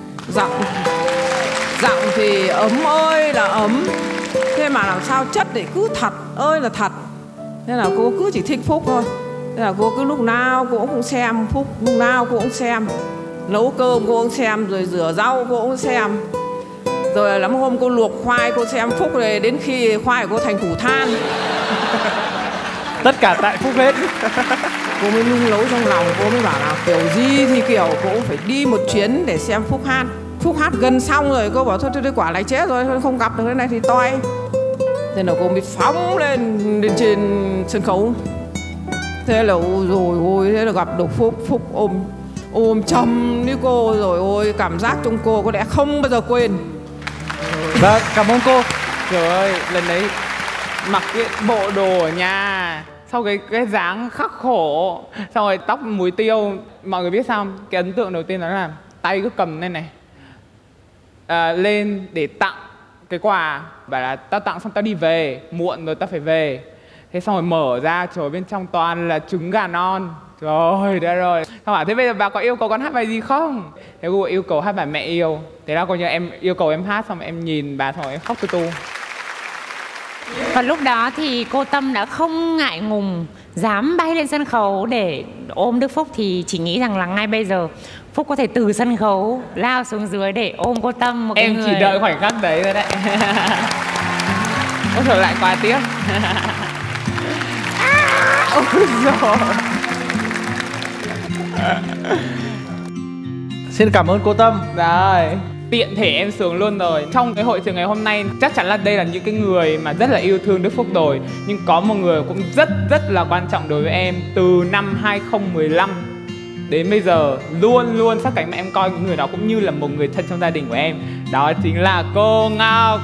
Giọng thì ấm ơi là ấm. Thế mà làm sao chất thì cứ thật ơi là thật. Nên là cô cứ chỉ thích Phúc thôi. Nên là cô cứ lúc nào cô cũng xem Phúc, lúc nào cô cũng xem. Nấu cơm cô cũng xem, rồi rửa rau cô cũng xem. Rồi lắm hôm cô luộc khoai cô xem Phúc, rồi đến khi khoai của cô thành củ than. Tất cả tại Phúc hết. Cô mới nung nấu trong lòng, cô mới bảo là kiểu gì thì kiểu cô cũng phải đi một chuyến để xem Phúc hát. Phúc hát gần xong rồi cô bảo thôi quả này chết rồi, không gặp được cái này thì toi. Thế là cô mới phóng lên trên sân khấu. Thế là rồi thế là gặp được Phúc ôm chầm như cô, rồi ôi cảm giác trong cô có lẽ không bao giờ quên. Vâng, cảm ơn cô. Trời ơi, lần đấy mặc cái bộ đồ ở nhà, sau cái dáng khắc khổ, xong rồi tóc muối tiêu. Mọi người biết sao không? Cái ấn tượng đầu tiên đó là tay cứ cầm lên này, lên để tặng cái quà. Bảo là tao tặng xong tao đi về, muộn rồi tao phải về. Thế xong rồi mở ra, trời, bên trong toàn là trứng gà non. Trời đất ơi. Xong bảo thế bây giờ bà có yêu cầu con hát bài gì không? Thế cô yêu cầu hát bài Mẹ Yêu. Thế là coi như em yêu cầu em hát, xong rồi em nhìn bà, xong rồi em khóc tu tu. Và lúc đó thì cô Tâm đã không ngại ngùng dám bay lên sân khấu để ôm Đức Phúc. Thì chỉ nghĩ rằng là ngay bây giờ Phúc có thể từ sân khấu lao xuống dưới để ôm cô Tâm, một em cái chỉ đợi khoảnh khắc đấy thôi đấy. Ôi trời, lại qua tiếp. Ôi trời. Xin cảm ơn cô Tâm. Rồi, tiện thể em sướng luôn rồi. Trong cái hội trường ngày hôm nay, chắc chắn là đây là những cái người mà rất là yêu thương Đức Phúc rồi. Nhưng có một người cũng rất là quan trọng đối với em. Từ năm 2015 đến bây giờ luôn sát cánh mà em coi người đó cũng như là một người thân trong gia đình của em. Đó chính là cô Ngọc.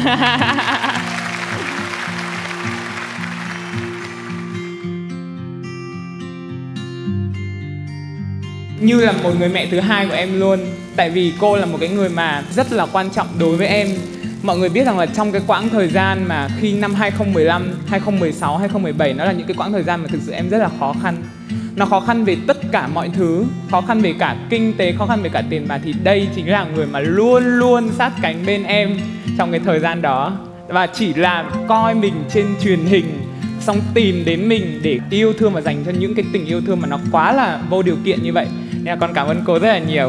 Như là một người mẹ thứ hai của em luôn. Tại vì cô là một cái người mà rất là quan trọng đối với em. Mọi người biết rằng là trong cái quãng thời gian mà khi năm 2015, 2016, 2017 nó là những cái quãng thời gian mà thực sự em rất là khó khăn. Nó khó khăn về tất cả mọi thứ, khó khăn về cả kinh tế, khó khăn về cả tiền bạc. Thì đây chính là người mà luôn sát cánh bên em trong cái thời gian đó. Và chỉ là coi mình trên truyền hình, xong tìm đến mình để yêu thương và dành cho những cái tình yêu thương mà nó quá là vô điều kiện như vậy. Nên là con cảm ơn cô rất là nhiều.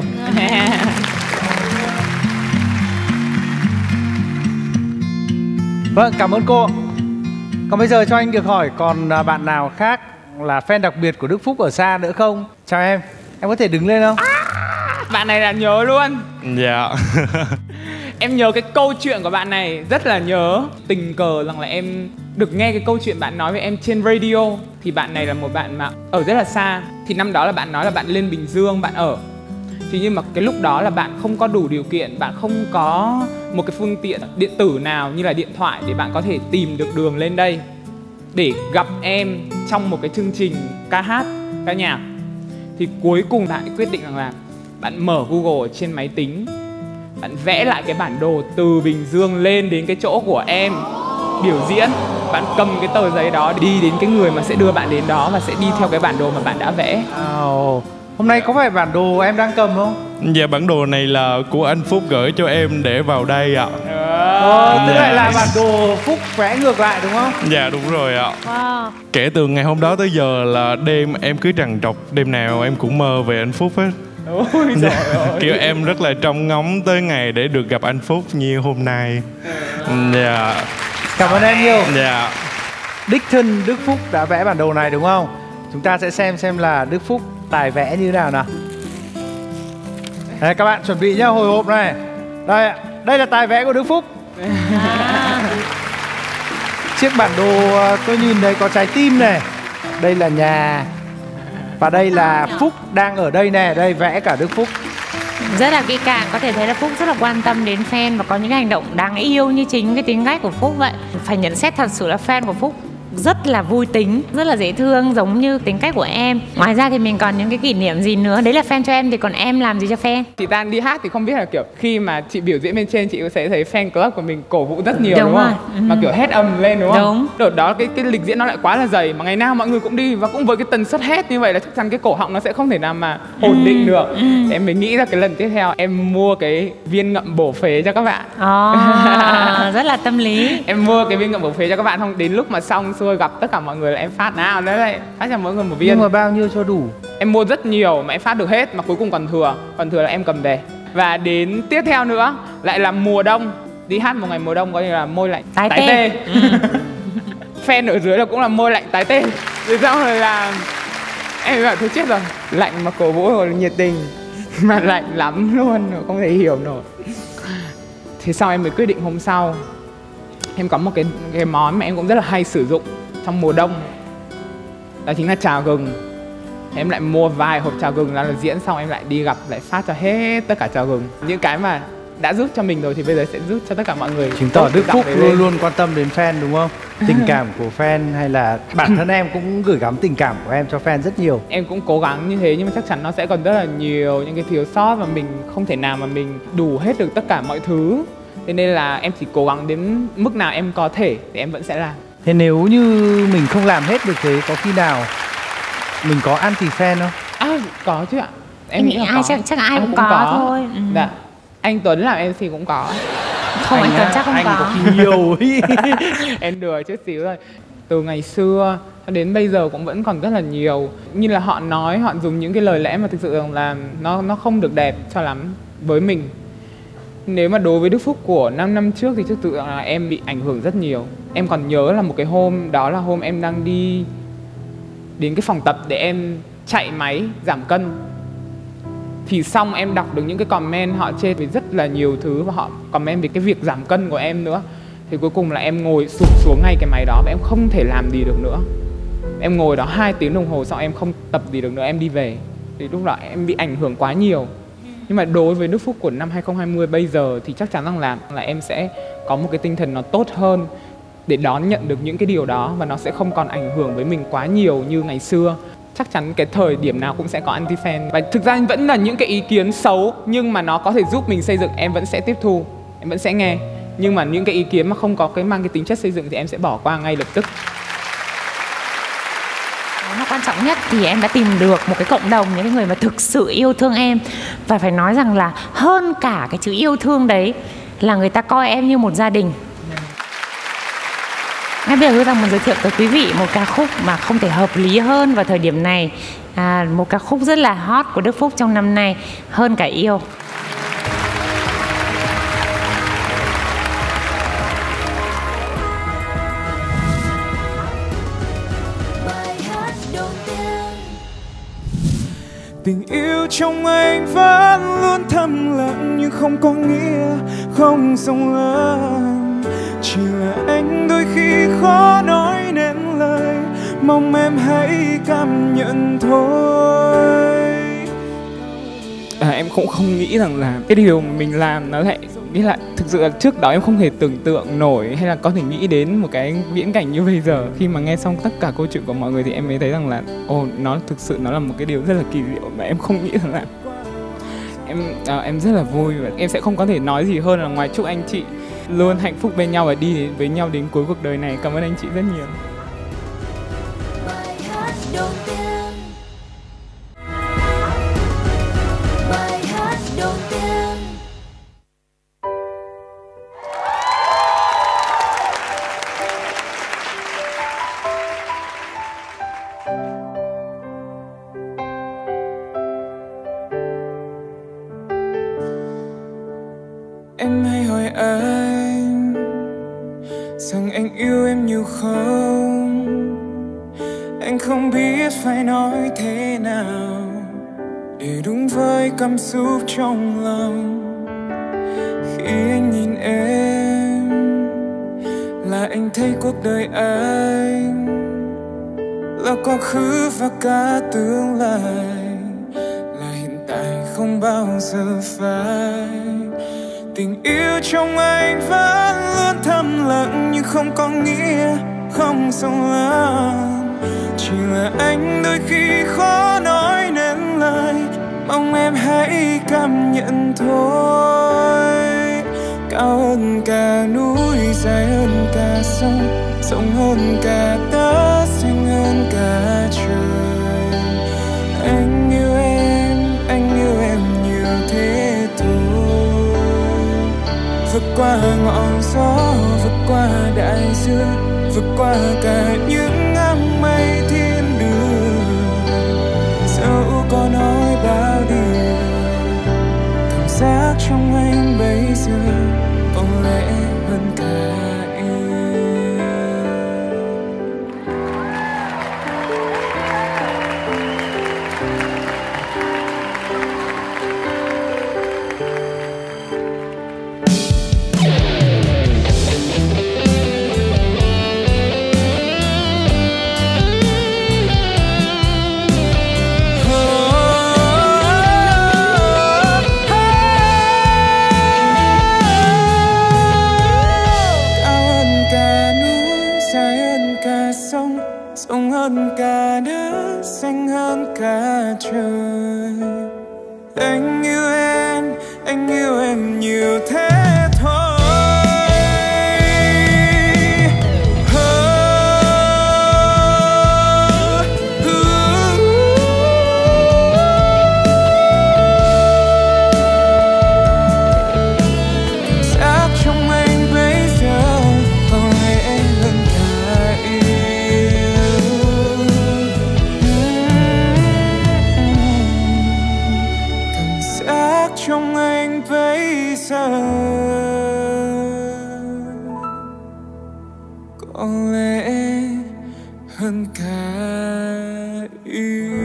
Vâng, cảm ơn cô. Còn bây giờ cho anh được hỏi còn bạn nào khác là fan đặc biệt của Đức Phúc ở xa nữa không? Chào em có thể đứng lên không? Bạn này là nhớ luôn. Dạ. Em nhớ cái câu chuyện của bạn này rất là nhớ. Tình cờ rằng là em được nghe cái câu chuyện bạn nói với em trên radio. Thì bạn này là một bạn mà ở rất là xa. Thì năm đó là bạn nói là bạn lên Bình Dương bạn ở. Thì nhưng mà cái lúc đó là bạn không có đủ điều kiện, bạn không có một cái phương tiện điện tử nào như là điện thoại để bạn có thể tìm được đường lên đây để gặp em trong một cái chương trình ca hát, ca nhạc. Thì cuối cùng bạn quyết định rằng là bạn mở Google trên máy tính, bạn vẽ lại cái bản đồ từ Bình Dương lên đến cái chỗ của em biểu diễn. Bạn cầm cái tờ giấy đó đi đến cái người mà sẽ đưa bạn đến đó và sẽ đi theo cái bản đồ mà bạn đã vẽ. Hôm nay có phải bản đồ em đang cầm không? Dạ, bản đồ này là của anh Phúc gửi cho em để vào đây ạ. Tức là bản đồ Phúc vẽ ngược lại đúng không? Dạ đúng rồi ạ. Kể từ ngày hôm đó tới giờ là đêm em cứ trằn trọc, đêm nào em cũng mơ về anh Phúc hết. Ôi trời ơi. Kiểu em rất là trông ngóng tới ngày để được gặp anh Phúc như hôm nay. Dạ. Cảm ơn em nhiều. Dạ. Đích thân Đức Phúc đã vẽ bản đồ này đúng không? Chúng ta sẽ xem là Đức Phúc tài vẽ như thế nào nào. Đây, các bạn chuẩn bị nhá, hồi hộp này. Đây ạ, đây là tài vẽ của Đức Phúc. Chiếc bản đồ tôi nhìn thấy có trái tim này. Đây là nhà. Và đây là Phúc đang ở đây nè, đây vẽ cả Đức Phúc. Rất là kỹ càng, có thể thấy là Phúc rất là quan tâm đến fan và có những hành động đáng yêu như chính cái tính cách của Phúc vậy. Phải nhận xét thật sự là fan của Phúc rất là vui tính, rất là dễ thương, giống như tính cách của em. Ngoài ra thì mình còn những cái kỷ niệm gì nữa? Đấy là fan cho em, thì còn em làm gì cho fan? Chị Tan đi hát thì không biết là kiểu khi mà chị biểu diễn bên trên, chị sẽ thấy fan club của mình cổ vũ rất nhiều, đúng không? Mà kiểu hét ầm lên, đúng không? Rồi đó, cái lịch diễn nó lại quá là dày, mà ngày nào mọi người cũng đi, và cũng với cái tần suất hét như vậy là chắc chắn cái cổ họng nó sẽ không thể nào mà ổn định được. Em mới nghĩ ra cái lần tiếp theo em mua cái viên ngậm bổ phế cho các bạn. Rất là tâm lý. Em mua cái viên ngậm bổ phế cho các bạn, không đến lúc mà xong xuôi gặp tất cả mọi người là em phát nào đấy, phát cho mỗi người một viên. Nhưng mà bao nhiêu cho đủ? Em mua rất nhiều mà em phát được hết, mà cuối cùng còn thừa là em cầm về. Và đến tiếp theo nữa lại là mùa đông, đi hát một ngày mùa đông coi như là môi lạnh tái tê. Fan ở dưới là cũng là môi lạnh tái tê. Rồi xong rồi là em bảo thôi chết rồi, lạnh mà cổ vũ rồi nhiệt tình mà lạnh lắm luôn, không thể hiểu nổi. Thế sau em mới quyết định hôm sau em có một cái món mà em cũng rất là hay sử dụng trong mùa đông, đó chính là trà gừng. Em lại mua vài hộp trà gừng ra là diễn xong em lại đi gặp, lại phát cho hết tất cả trà gừng. Những cái mà đã giúp cho mình rồi thì bây giờ sẽ giúp cho tất cả mọi người. Chứng tỏ Đức Phúc luôn luôn quan tâm đến fan, đúng không? Tình cảm của fan, hay là bản thân em cũng gửi gắm tình cảm của em cho fan rất nhiều. Em cũng cố gắng như thế, nhưng mà chắc chắn nó sẽ còn rất là nhiều những cái thiếu sót và mình không thể nào mà mình đủ hết được tất cả mọi thứ. Thế nên là em chỉ cố gắng đến mức nào em có thể thì em vẫn sẽ làm. Thế nếu như mình không làm hết được thế, có khi nào mình có anti fan không? Có chứ ạ. Em nghĩ ai chắc ai cũng có thôi. Dạ. Anh Tuấn làm MC cũng có. Không, anh Tuấn chắc không anh có. khi nhiều ý. Em đùa chút xíu rồi. Từ ngày xưa đến bây giờ cũng vẫn còn rất là nhiều. Như là họ nói, họ dùng những cái lời lẽ mà thực sự là nó không được đẹp cho lắm với mình. Nếu mà đối với Đức Phúc của 5 năm trước thì thực sự là em bị ảnh hưởng rất nhiều. Em còn nhớ là một cái hôm, đó là hôm em đang đi đến cái phòng tập để em chạy máy giảm cân. Thì xong em đọc được những cái comment họ chê về rất là nhiều thứ, và họ comment về cái việc giảm cân của em nữa. Thì cuối cùng là em ngồi sụp xuống ngay cái máy đó và em không thể làm gì được nữa. Em ngồi đó 2 tiếng đồng hồ xong em không tập gì được nữa, em đi về. Thì lúc đó em bị ảnh hưởng quá nhiều. Nhưng mà đối với Đức Phúc của năm 2020 bây giờ thì chắc chắn rằng là em sẽ có một cái tinh thần nó tốt hơn để đón nhận được những cái điều đó, và nó sẽ không còn ảnh hưởng với mình quá nhiều như ngày xưa. Chắc chắn cái thời điểm nào cũng sẽ có anti-fan. Và thực ra vẫn là những cái ý kiến xấu, nhưng mà nó có thể giúp mình xây dựng, em vẫn sẽ tiếp thu, em vẫn sẽ nghe. Nhưng mà những cái ý kiến mà không có mang cái tính chất xây dựng thì em sẽ bỏ qua ngay lập tức. Nó quan trọng nhất thì em đã tìm được một cái cộng đồng, những người mà thực sự yêu thương em. Và phải nói rằng là hơn cả cái chữ yêu thương đấy là người ta coi em như một gia đình. Ngay bây giờ Hương Giang muốn giới thiệu tới quý vị một ca khúc mà không thể hợp lý hơn vào thời điểm này. Một ca khúc rất là hot của Đức Phúc trong năm nay, Hơn Cả Yêu. Tình yêu trong anh vẫn luôn thầm lặng, nhưng không có nghĩa không rộng lớn. Chỉ là anh đôi khi khó nói nên lời, mong em hãy cảm nhận thôi. Em cũng không nghĩ rằng là cái điều mình làm nó lại nghĩ lại. Thực sự là trước đó em không thể tưởng tượng nổi hay là có thể nghĩ đến một cái viễn cảnh như bây giờ. Khi mà nghe xong tất cả câu chuyện của mọi người thì em mới thấy rằng là nó thực sự nó là một cái điều rất là kỳ diệu mà em không nghĩ rằng là em rất là vui, và em sẽ không có thể nói gì hơn là ngoài chúc anh chị luôn hạnh phúc bên nhau và đi với nhau đến cuối cuộc đời này. Cảm ơn anh chị rất nhiều. Bài hát đầu tiên. Bài hát đầu tiên. Em hay hỏi anh rằng anh yêu em nhiều không. Anh không biết phải nói thế nào để đúng với cảm xúc trong lòng. Khi anh nhìn em là anh thấy cuộc đời anh là quá khứ và cả tương lai, là hiện tại không bao giờ phai. Tình yêu trong anh vẫn luôn thầm lặng nhưng không có nghĩa không sâu lắng. Chỉ là anh đôi khi khó nói nên lời, mong em hãy cảm nhận thôi. Cao hơn cả núi, dài hơn cả sông, rộng hơn cả đất, xanh hơn cả trời. Anh yêu em nhiều thế thôi. Vượt qua ngọn gió, vượt qua đại dương, vượt qua cả những áng mây thiên đường. Dẫu có nói bao điều, cảm giác trong anh bây giờ có lẽ hơn cả yêu. Rộng hơn cả đất, xanh hơn cả trời. Anh yêu em nhiều thế thôi. Giác trong anh bây giờ có lẽ hơn cả trong anh bây giờ có lẽ hơn cả yêu.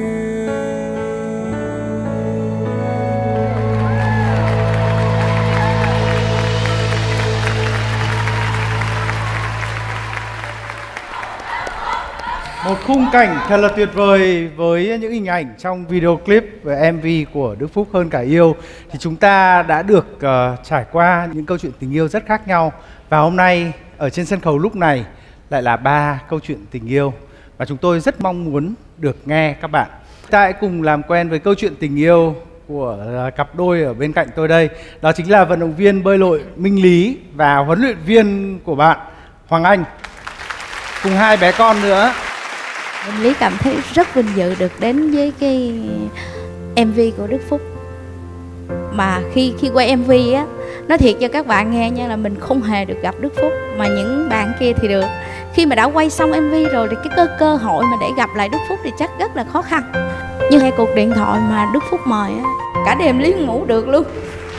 Một khung cảnh thật là tuyệt vời với những hình ảnh trong video clip về MV của Đức Phúc Hơn Cả Yêu. Thì chúng ta đã được trải qua những câu chuyện tình yêu rất khác nhau. Và hôm nay ở trên sân khấu lúc này lại là 3 câu chuyện tình yêu. Và chúng tôi rất mong muốn được nghe các bạn. Ta hãy cùng làm quen với câu chuyện tình yêu của cặp đôi ở bên cạnh tôi đây. Đó chính là vận động viên bơi lội Minh Lý và huấn luyện viên của bạn Hoàng Anh, cùng 2 bé con nữa. Minh Lý cảm thấy rất vinh dự được đến với cái MV của Đức Phúc. Mà khi quay MV á, nói thiệt cho các bạn nghe nha, là mình không hề được gặp Đức Phúc, mà những bạn kia thì được. Khi mà đã quay xong MV rồi thì cái cơ hội mà để gặp lại Đức Phúc thì chắc rất là khó khăn. Nhưng hai cuộc điện thoại mà Đức Phúc mời á, cả đêm Lý không ngủ được luôn.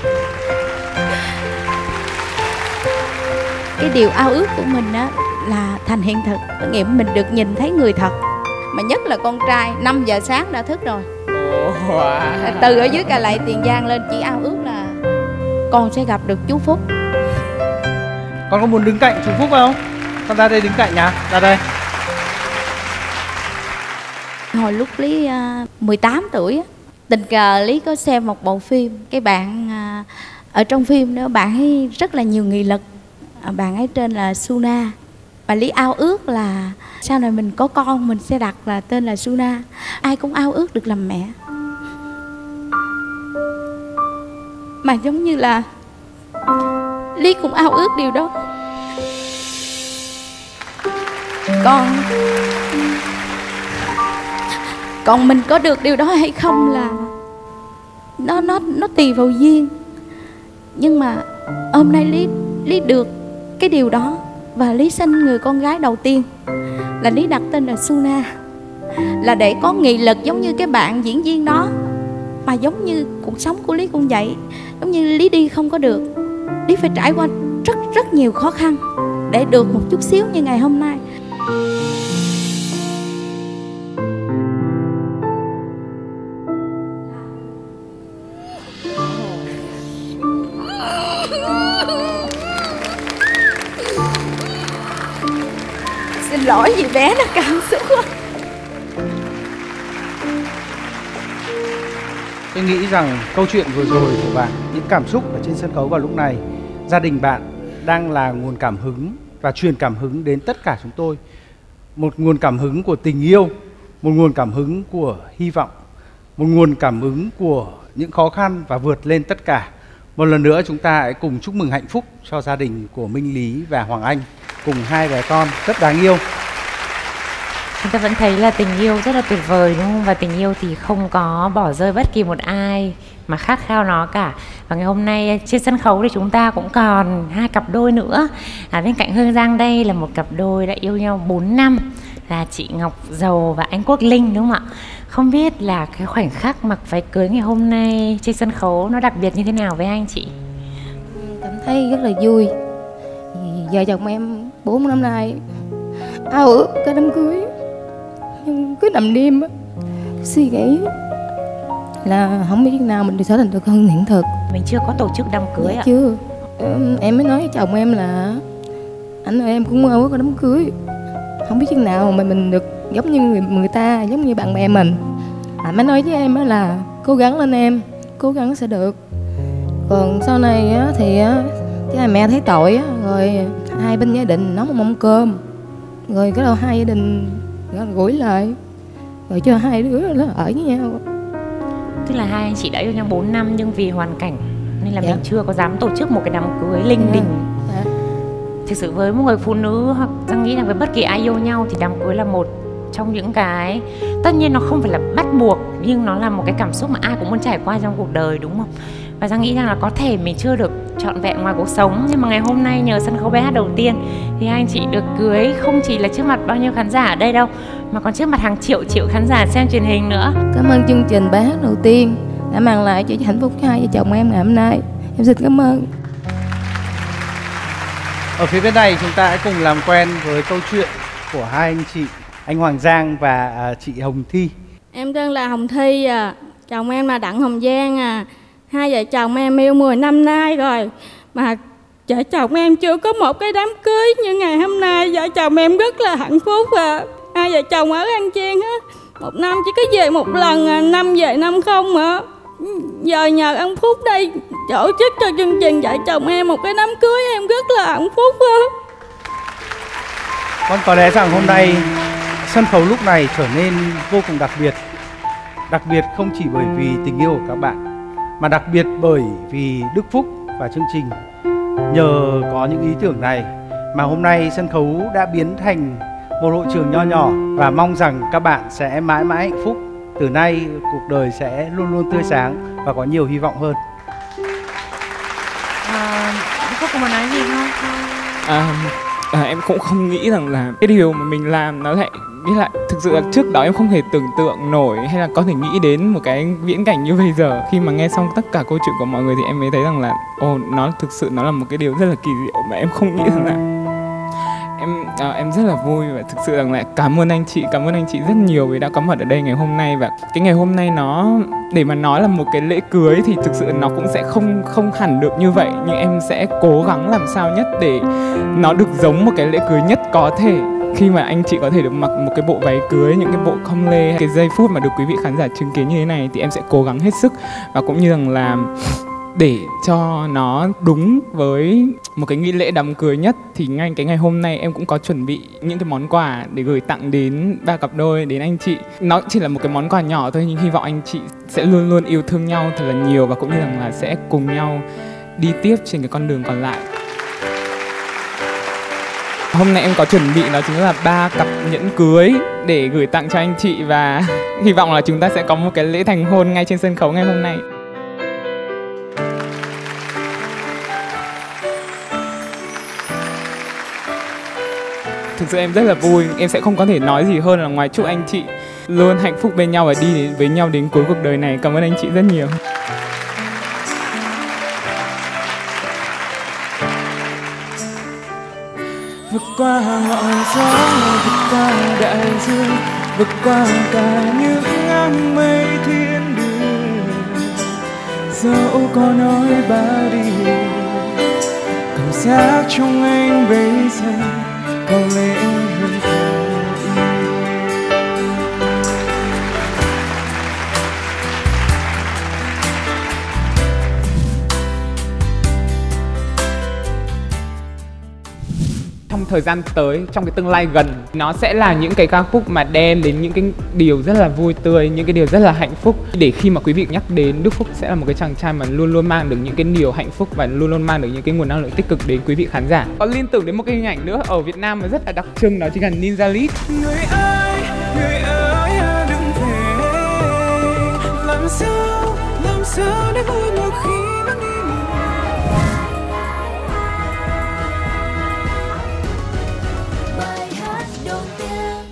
Cái điều ao ước của mình á là thành hiện thực, có nghĩa mình được nhìn thấy người thật. Mà nhất là con trai 5 giờ sáng đã thức rồi. Từ ở dưới Cà Lậy Tiền Giang lên chỉ ao ước là con sẽ gặp được chú Phúc. Con có muốn đứng cạnh chú Phúc không? Con ra đây đứng cạnh nha, ra đây. Hồi lúc Lý 18 tuổi á, tình cờ Lý có xem một bộ phim. Cái bạn ở trong phim đó, bạn ấy rất là nhiều nghị lực. Bạn ấy tên là Suna. Và Lý ao ước là sau này mình có con mình sẽ đặt là tên là Suna. Ai cũng ao ước được làm mẹ. Mà giống như là Lý cũng ao ước điều đó. Còn mình có được điều đó hay không là nó tùy vào duyên. Nhưng mà hôm nay Lý được cái điều đó. Và Lý sinh người con gái đầu tiên là Lý đặt tên là Suna, là để có nghị lực giống như cái bạn diễn viên đó. Mà giống như cuộc sống của Lý cũng vậy. Giống như Lý đi không có được, Lý phải trải qua rất nhiều khó khăn để được một chút xíu như ngày hôm nay. xin lỗi vì bé nó cảm xúc quá. Tôi nghĩ rằng câu chuyện vừa rồi của bạn, những cảm xúc ở trên sân khấu vào lúc này, gia đình bạn đang là nguồn cảm hứng và truyền cảm hứng đến tất cả chúng tôi. Một nguồn cảm hứng của tình yêu, một nguồn cảm hứng của hy vọng, một nguồn cảm hứng của những khó khăn và vượt lên tất cả. Một lần nữa chúng ta hãy cùng chúc mừng hạnh phúc cho gia đình của Minh Lý và Hoàng Anh cùng hai bé con rất đáng yêu. Chúng ta vẫn thấy là tình yêu rất là tuyệt vời đúng không? Và tình yêu thì không có bỏ rơi bất kỳ một ai mà khát khao nó cả. Và ngày hôm nay trên sân khấu thì chúng ta cũng còn hai cặp đôi nữa. Bên cạnh Hương Giang đây là một cặp đôi đã yêu nhau 4 năm, là chị Ngọc Dầu và anh Quốc Linh đúng không ạ? Không biết là cái khoảnh khắc mặc váy cưới ngày hôm nay trên sân khấu nó đặc biệt như thế nào với anh chị? Cảm thấy rất là vui. Vợ chồng em 4 năm nay ao ước cái đám cưới, nhưng cứ nằm đêm á, suy nghĩ là không biết khi nào mình trở thành được hơn hiện thực. Mình chưa có tổ chức đám cưới ạ? Chưa. Em mới nói với chồng em là anh ơi, em cũng mơ ước có đám cưới, không biết chừng nào mà mình được giống như người ta, giống như bạn bè mình. Anh mới nói với em là cố gắng lên em, cố gắng sẽ được. Còn sau này á, thì cha mẹ thấy tội á, rồi hai bên gia đình nấu một mâm cơm, rồi cái đầu hai gia đình gửi lại, rồi cho hai đứa nó ở với nhau. Tức là hai anh chị đã yêu nhau 4 năm nhưng vì hoàn cảnh nên là mình chưa có dám tổ chức một cái đám cưới linh đình. Thực sự với một người phụ nữ, hoặc Giang nghĩ là với bất kỳ ai yêu nhau thì đám cưới là một trong những cái, tất nhiên nó không phải là bắt buộc, nhưng nó là một cái cảm xúc mà ai cũng muốn trải qua trong cuộc đời đúng không? Và Giang nghĩ rằng là có thể mình chưa được trọn vẹn ngoài cuộc sống, nhưng mà ngày hôm nay nhờ sân khấu bài hát đầu tiên thì hai anh chị được cưới không chỉ là trước mặt bao nhiêu khán giả ở đây đâu, mà còn trước mặt hàng triệu khán giả xem truyền hình nữa. Cảm ơn chương trình bài hát đầu tiên đã mang lại cho hạnh phúc cho hai vợ chồng em ngày hôm nay. Em xin cảm ơn. Ở phía bên này chúng ta hãy cùng làm quen với câu chuyện của hai anh chị, anh Hoàng Giang và chị Hồng Thi. Em tên là Hồng Thi à, chồng em là Đặng Hồng Giang à. Hai vợ chồng em yêu 10 năm nay rồi mà vợ chồng em chưa có một cái đám cưới, nhưng ngày hôm nay vợ chồng em rất là hạnh phúc à. Hai vợ chồng ở An Giang á, một năm chỉ có về một lần à, năm về năm không ạ. Giờ nhờ anh Phúc đây tổ chức cho chương trình vợ chồng em một cái đám cưới, em rất là hạnh phúc á. Con có lẽ rằng hôm nay sân khấu lúc này trở nên vô cùng đặc biệt. Đặc biệt không chỉ bởi vì tình yêu của các bạn, mà đặc biệt bởi vì Đức Phúc và chương trình. Nhờ có những ý tưởng này mà hôm nay sân khấu đã biến thành một hội trường nho nhỏ, và mong rằng các bạn sẽ mãi mãi hạnh phúc. Từ nay cuộc đời sẽ luôn luôn tươi sáng và có nhiều hy vọng hơn. Đức Phúc có muốn nói gì không? Em cũng không nghĩ rằng là cái điều mà mình làm nó lại nghĩ lại. Thực sự là trước đó em không thể tưởng tượng nổi hay là có thể nghĩ đến một cái viễn cảnh như bây giờ. Khi mà nghe xong tất cả câu chuyện của mọi người thì em mới thấy rằng là nó thực sự nó là một cái điều rất là kỳ diệu mà em không nghĩ rằng là em rất là vui. Và thực sự rằng là cảm ơn anh chị rất nhiều vì đã có mặt ở đây ngày hôm nay. Và cái ngày hôm nay nó để mà nói là một cái lễ cưới thì thực sự nó cũng sẽ không hẳn được như vậy, nhưng em sẽ cố gắng làm sao nhất để nó được giống một cái lễ cưới nhất có thể. Khi mà anh chị có thể được mặc một cái bộ váy cưới, những cái bộ com lê, cái giây phút mà được quý vị khán giả chứng kiến như thế này thì em sẽ cố gắng hết sức, và cũng như rằng là để cho nó đúng với một cái nghi lễ đám cưới nhất thì ngay cái ngày hôm nay em cũng có chuẩn bị những cái món quà để gửi tặng đến ba cặp đôi, đến anh chị. Nó chỉ là một cái món quà nhỏ thôi, nhưng hy vọng anh chị sẽ luôn luôn yêu thương nhau thật là nhiều, và cũng như rằng là sẽ cùng nhau đi tiếp trên cái con đường còn lại. Hôm nay em có chuẩn bị đó chính là 3 cặp nhẫn cưới để gửi tặng cho anh chị, và hy vọng là chúng ta sẽ có một cái lễ thành hôn ngay trên sân khấu ngày hôm nay. Thực sự em rất là vui, em sẽ không có thể nói gì hơn là ngoài chúc anh chị luôn hạnh phúc bên nhau và đi với nhau đến cuối cuộc đời này. Cảm ơn anh chị rất nhiều. Vượt qua ngọn gió, vượt qua đại dương, vượt qua cả những áng mây thiên đường. Dẫu có nói bao điều, cảm giác trong anh bây giờ có lẽ hơn. trong thời gian tới, trong cái tương lai gần, nó sẽ là những cái ca khúc mà đem đến những cái điều rất là vui tươi, những cái điều rất là hạnh phúc, để khi mà quý vị nhắc đến Đức Phúc sẽ là một cái chàng trai mà luôn luôn mang được những cái điều hạnh phúc và luôn luôn mang được những cái nguồn năng lượng tích cực đến quý vị khán giả. Có liên tưởng đến một cái hình ảnh nữa ở Việt Nam mà rất là đặc trưng, đó chính là Ninja Lead. Người ơi đừng về, làm sao để vui một khi vẫn đi ngủ. Bài hát đầu tiên,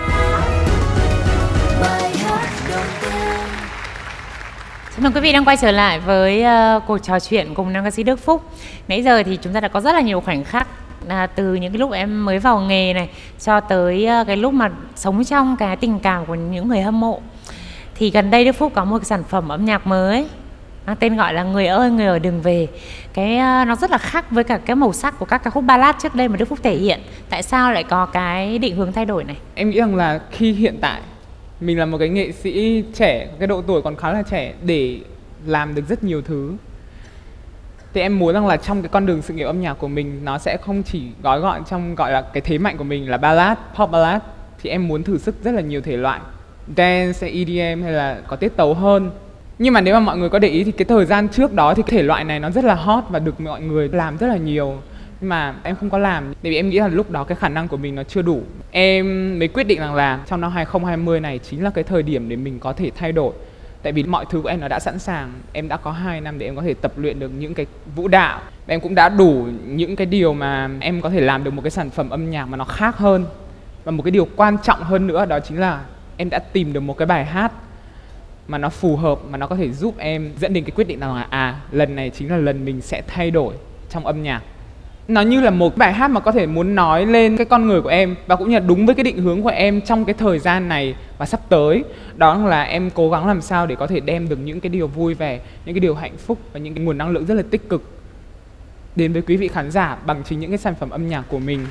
bài hát đầu tiên. Xin mời quý vị đang quay trở lại với cuộc trò chuyện cùng nam ca sĩ Đức Phúc. Nãy giờ thì chúng ta đã có rất là nhiều khoảnh khắc, từ những cái lúc em mới vào nghề này cho tới cái lúc mà sống trong cái tình cảm của những người hâm mộ. Thì gần đây Đức Phúc có một cái sản phẩm âm nhạc mới, tên gọi là Người ơi người ở đừng về. Nó rất là khác với cả cái màu sắc của các ca khúc ballad trước đây mà Đức Phúc thể hiện. Tại sao lại có cái định hướng thay đổi này? Em nghĩ rằng là khi hiện tại mình là một cái nghệ sĩ trẻ, cái độ tuổi còn khá là trẻ để làm được rất nhiều thứ, thì em muốn rằng là trong cái con đường sự nghiệp âm nhạc của mình nó sẽ không chỉ gói gọn trong gọi là cái thế mạnh của mình là ballad, pop ballad, thì em muốn thử sức rất là nhiều thể loại dance, EDM hay là có tiết tấu hơn. Nhưng mà nếu mà mọi người có để ý thì cái thời gian trước đó thì thể loại này nó rất là hot và được mọi người làm rất là nhiều. Nhưng mà em không có làm, tại vì em nghĩ là lúc đó cái khả năng của mình nó chưa đủ. Em mới quyết định rằng là trong năm 2020 này chính là cái thời điểm để mình có thể thay đổi. Tại vì mọi thứ của em nó đã sẵn sàng. Em đã có 2 năm để em có thể tập luyện được những cái vũ đạo. Em cũng đã đủ những cái điều mà em có thể làm được một cái sản phẩm âm nhạc mà nó khác hơn. Và một cái điều quan trọng hơn nữa đó chính là em đã tìm được một cái bài hát mà nó phù hợp, mà nó có thể giúp em dẫn đến cái quyết định rằng là lần này chính là lần mình sẽ thay đổi trong âm nhạc. Nó như là một bài hát mà có thể muốn nói lên cái con người của em và cũng như là đúng với cái định hướng của em trong cái thời gian này và sắp tới. Đó là em cố gắng làm sao để có thể đem được những cái điều vui vẻ, những cái điều hạnh phúc và những cái nguồn năng lượng rất là tích cực đến với quý vị khán giả bằng chính những cái sản phẩm âm nhạc của mình.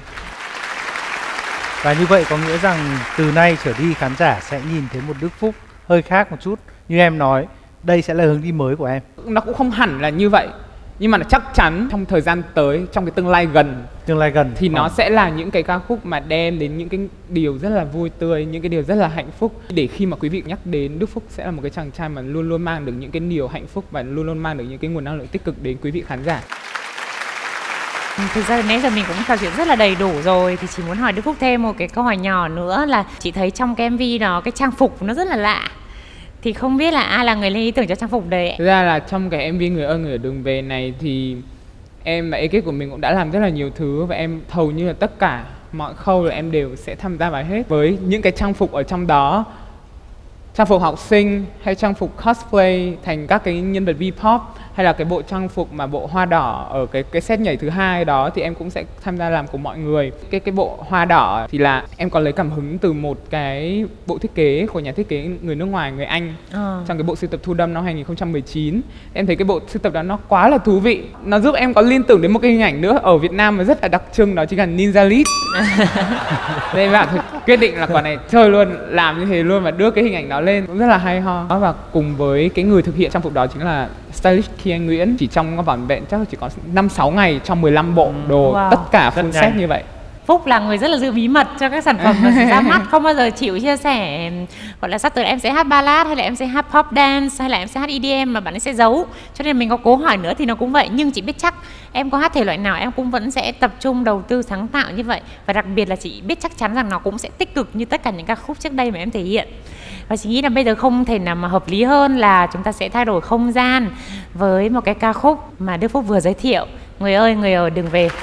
Và như vậy có nghĩa rằng từ nay trở đi khán giả sẽ nhìn thấy một Đức Phúc hơi khác một chút. Như em nói, đây sẽ là hướng đi mới của em. Nó cũng không hẳn là như vậy, nhưng mà chắc chắn trong thời gian tới, trong cái tương lai gần thì nó sẽ là những cái ca khúc mà đem đến những cái điều rất là vui tươi, những cái điều rất là hạnh phúc, để khi mà quý vị nhắc đến Đức Phúc sẽ là một cái chàng trai mà luôn luôn mang được những cái điều hạnh phúc và luôn luôn mang được những cái nguồn năng lượng tích cực đến quý vị khán giả. Thực ra nãy giờ mình cũng trò chuyện rất là đầy đủ rồi, thì chỉ muốn hỏi Đức Phúc thêm một cái câu hỏi nhỏ nữa là chị thấy trong cái MV đó cái trang phục nó rất là lạ, thì không biết là ai là người lên ý tưởng cho trang phục đấy? Thực ra là trong cái MV Người ơi người ở đường về này thì em và ekip của mình cũng đã làm rất là nhiều thứ, và em hầu như là tất cả mọi khâu là em đều sẽ tham gia vào hết. Với những cái trang phục ở trong đó, trang phục học sinh hay trang phục cosplay thành các cái nhân vật V-pop, hay là cái bộ trang phục mà bộ hoa đỏ ở cái set nhảy thứ 2 đó thì em cũng sẽ tham gia làm cùng mọi người. Cái bộ hoa đỏ thì là em có lấy cảm hứng từ một cái bộ thiết kế của nhà thiết kế người nước ngoài, người Anh, trong cái bộ sưu tập Thu Đâm năm 2019. Em thấy cái bộ sưu tập đó nó quá là thú vị, nó giúp em có liên tưởng đến một cái hình ảnh nữa ở Việt Nam mà rất là đặc trưng, đó chính là Ninja Lead. Nên bạn quyết định là quả này chơi luôn, làm như thế luôn và đưa cái hình ảnh đó lên cũng rất là hay ho. Và cùng với cái người thực hiện trang phục đó chính là stylist Khi Anh Nguyễn. Chỉ trong vỏn vẹn chắc là chỉ có 5-6 ngày trong 15 bộ đồ, tất cả full set như vậy. Phúc là người rất là giữ bí mật cho các sản phẩm ra mắt, không bao giờ chịu chia sẻ gọi là sắp tới em sẽ hát ballad hay là em sẽ hát pop dance hay là em sẽ hát EDM mà bạn ấy sẽ giấu. Cho nên mình có cố hỏi nữa thì nó cũng vậy, nhưng chị biết chắc em có hát thể loại nào em cũng vẫn sẽ tập trung đầu tư sáng tạo như vậy, và đặc biệt là chị biết chắc chắn rằng nó cũng sẽ tích cực như tất cả những ca khúc trước đây mà em thể hiện. Và chị nghĩ là bây giờ không thể nào mà hợp lý hơn là chúng ta sẽ thay đổi không gian với một cái ca khúc mà Đức Phúc vừa giới thiệu, Người ơi người ở đừng về.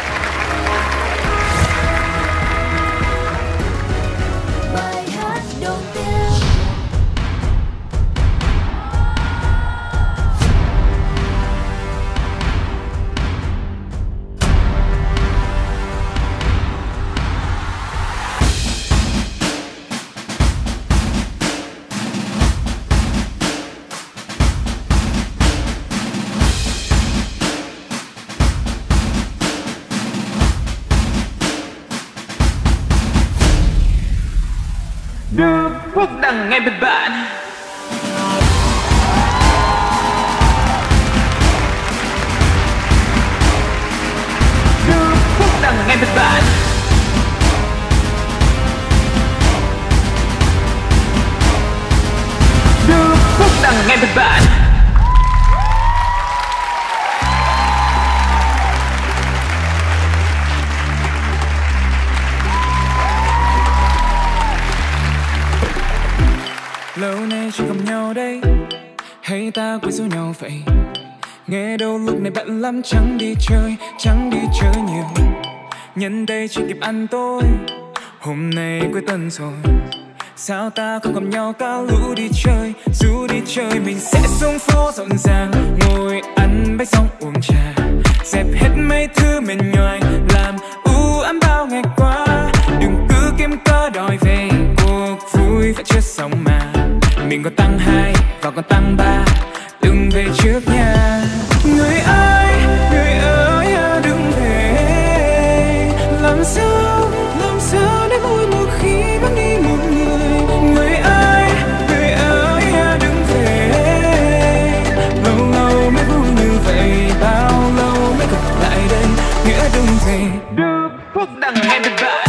Đức Phúc đang nghe bên bạn. Đức Phúc đang nghe thật bạn. Đưa Phúc Đằng nghe thật bạn. Lâu nay chỉ gặp nhau đây, hay ta quên dấu nhau vậy? Nghe đâu lúc này bận lắm, chẳng đi chơi nhiều. Nhân đây chỉ kịp ăn tối, hôm nay cuối tuần rồi. Sao ta không gặp nhau cả lũ đi chơi, dù đi chơi mình sẽ xuống phố rộn ràng, ngồi ăn bánh xong uống trà, dẹp hết mấy thứ mệt nhoài, làm u ám bao ngày qua. Đừng cứ kiếm cớ đòi về, cuộc vui phải chưa xong mà. Mình còn tăng 2 và còn tăng 3, đừng về trước nhà. Người ơi đừng về. Làm sao để vui một khi vẫn đi một người. Người ơi đừng về. Lâu mới vui như vậy, bao lâu mới gặp lại đây. Nghĩa đừng về. Đưa Phúc Đằng nghe thật bạn.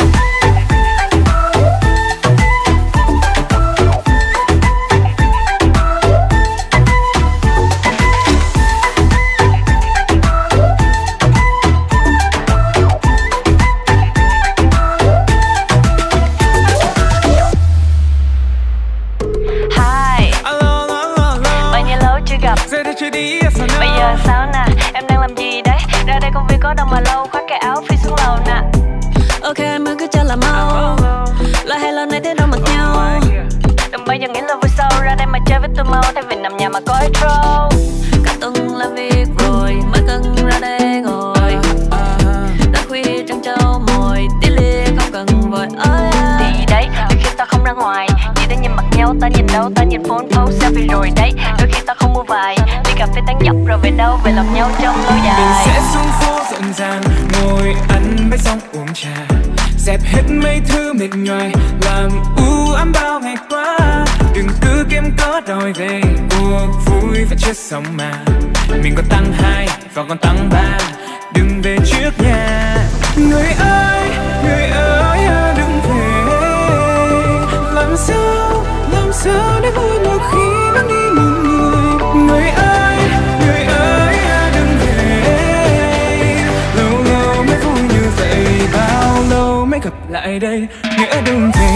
Bây giờ sao nè, em đang làm gì đấy? Ra đây công viên có đông mà lâu, khoác cái áo phi xuống lầu nè. Ok em cứ cho là mau, lo hay lo nay thế đâu mặc nhau. Đừng bao giờ nghĩ là vui sau, ra đây mà chơi với tôi mau. Thay vì nằm nhà mà coi troll. Cả tuần làm việc rồi, mới cần ra đây ngồi. Đã khuya trăng trâu mồi, tí lia không cần vội ơi. Thì đấy, đôi khi ta không ra ngoài, chỉ để nhìn mặt nhau. Ta nhìn đâu, ta nhìn phone post selfie rồi đấy. Đôi khi ta không mua vài, đi cà phê tán dọc rồi về đâu, về gặp nhau trong lâu dài. Mình sẽ xuống phố rộn ràng, ngồi ăn bánh xong uống trà, dẹp hết mấy thứ mệt nhoài, làm u ám bao ngày qua. Đừng cứ kiếm cớ đòi về, cuộc vui phải chưa xong mà. Mình còn tăng 2 và còn tăng 3, đừng về trước nhà. Người ơi đừng về. Làm sao để vui một khi vẫn đi một người. Người ơi đừng về. Lâu mới vui như vậy, bao lâu mới gặp lại đây. Nghĩa đừng về.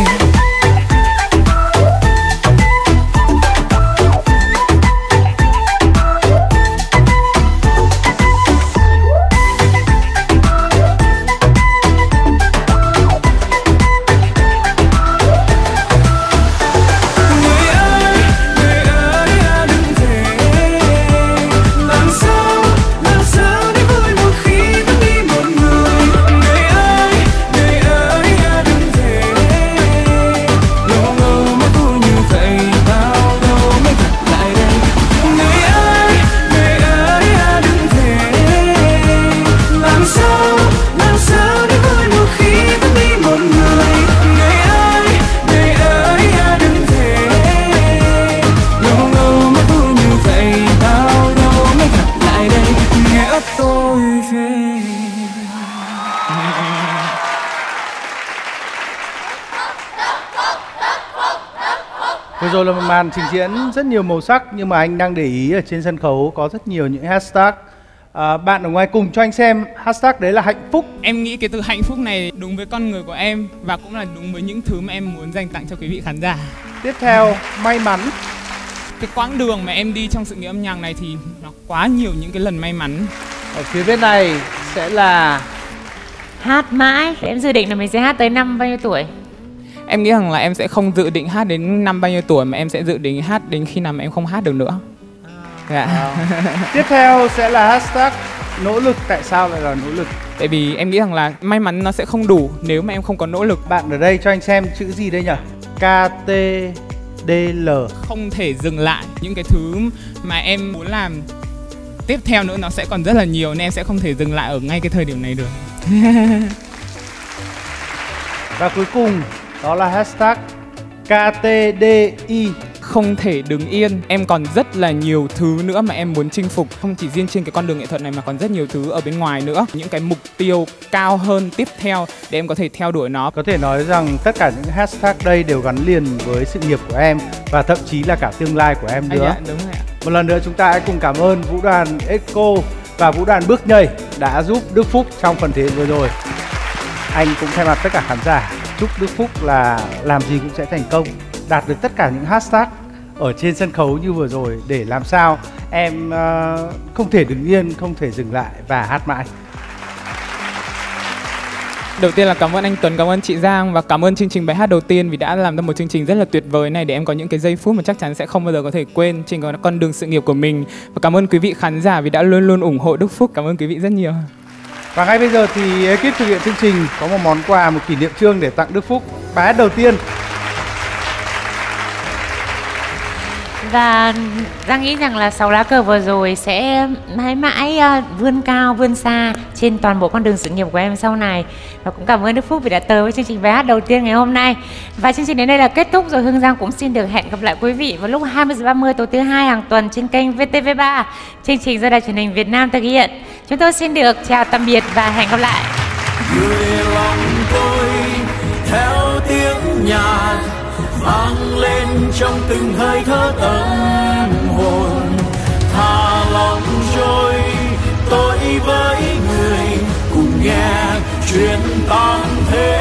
Vừa rồi là một màn trình diễn rất nhiều màu sắc, nhưng mà anh đang để ý ở trên sân khấu có rất nhiều những hashtag. Bạn ở ngoài cùng cho anh xem hashtag đấy là hạnh phúc. Em nghĩ cái từ hạnh phúc này đúng với con người của em và cũng là đúng với những thứ mà em muốn dành tặng cho quý vị khán giả. Tiếp theo, may mắn. Cái quãng đường mà em đi trong sự nghiệp âm nhạc này thì nó quá nhiều những cái lần may mắn. Ở phía bên này sẽ là hát mãi. Em dự định là mình sẽ hát tới năm bao nhiêu tuổi? Em nghĩ rằng là em sẽ không dự định hát đến năm bao nhiêu tuổi, mà em sẽ dự định hát đến khi nào mà em không hát được nữa. Tiếp theo sẽ là hashtag nỗ lực. Tại sao lại là nỗ lực? Tại vì em nghĩ rằng là may mắn nó sẽ không đủ nếu mà em không có nỗ lực. Bạn ở đây cho anh xem chữ gì đây nhỉ? KTDL. Không thể dừng lại. Những cái thứ mà em muốn làm tiếp theo nữa nó sẽ còn rất là nhiều, nên em sẽ không thể dừng lại ở ngay cái thời điểm này được. Và cuối cùng đó là hashtag KTDI. không thể đứng yên. Em còn rất là nhiều thứ nữa mà em muốn chinh phục, không chỉ riêng trên cái con đường nghệ thuật này mà còn rất nhiều thứ ở bên ngoài nữa. Những cái mục tiêu cao hơn tiếp theo để em có thể theo đuổi nó. Có thể nói rằng tất cả những hashtag đây đều gắn liền với sự nghiệp của em và thậm chí là cả tương lai của em nữa. Dạ, đúng rồi ạ. Một lần nữa chúng ta hãy cùng cảm ơn Vũ đoàn Echo và Vũ đoàn Bước Nhảy đã giúp Đức Phúc trong phần thể hiện vừa rồi. Anh cũng thay mặt tất cả khán giả chúc Đức Phúc là làm gì cũng sẽ thành công, đạt được tất cả những hashtag ở trên sân khấu như vừa rồi để làm sao em không thể đứng yên, không thể dừng lại và hát mãi. Đầu tiên là cảm ơn anh Tuấn, cảm ơn chị Giang và cảm ơn chương trình bài hát đầu tiên vì đã làm ra một chương trình rất là tuyệt vời này để em có những cái giây phút mà chắc chắn sẽ không bao giờ có thể quên trên con đường sự nghiệp của mình. Và cảm ơn quý vị khán giả vì đã luôn luôn ủng hộ Đức Phúc. Cảm ơn quý vị rất nhiều. Và ngay bây giờ thì ekip thực hiện chương trình có một món quà, một kỷ niệm chương để tặng Đức Phúc. Bài hát đầu tiên. Và Giang nghĩ rằng là 6 lá cờ vừa rồi sẽ mãi mãi vươn cao, vươn xa trên toàn bộ con đường sự nghiệp của em sau này. Và cũng cảm ơn Đức Phúc vì đã tới với chương trình bài hát đầu tiên ngày hôm nay. Và chương trình đến đây là kết thúc rồi. Hương Giang cũng xin được hẹn gặp lại quý vị vào lúc 20h30 tối thứ Hai hàng tuần trên kênh VTV3. Chương trình do Đài Truyền hình Việt Nam thực hiện. Chúng tôi xin được chào tạm biệt và hẹn gặp lại. Người lòng tôi theo tiếng nhạc vang lên trong từng hơi thở tâm hồn, thả lòng trôi tôi với người cùng nghe chuyện tan thế.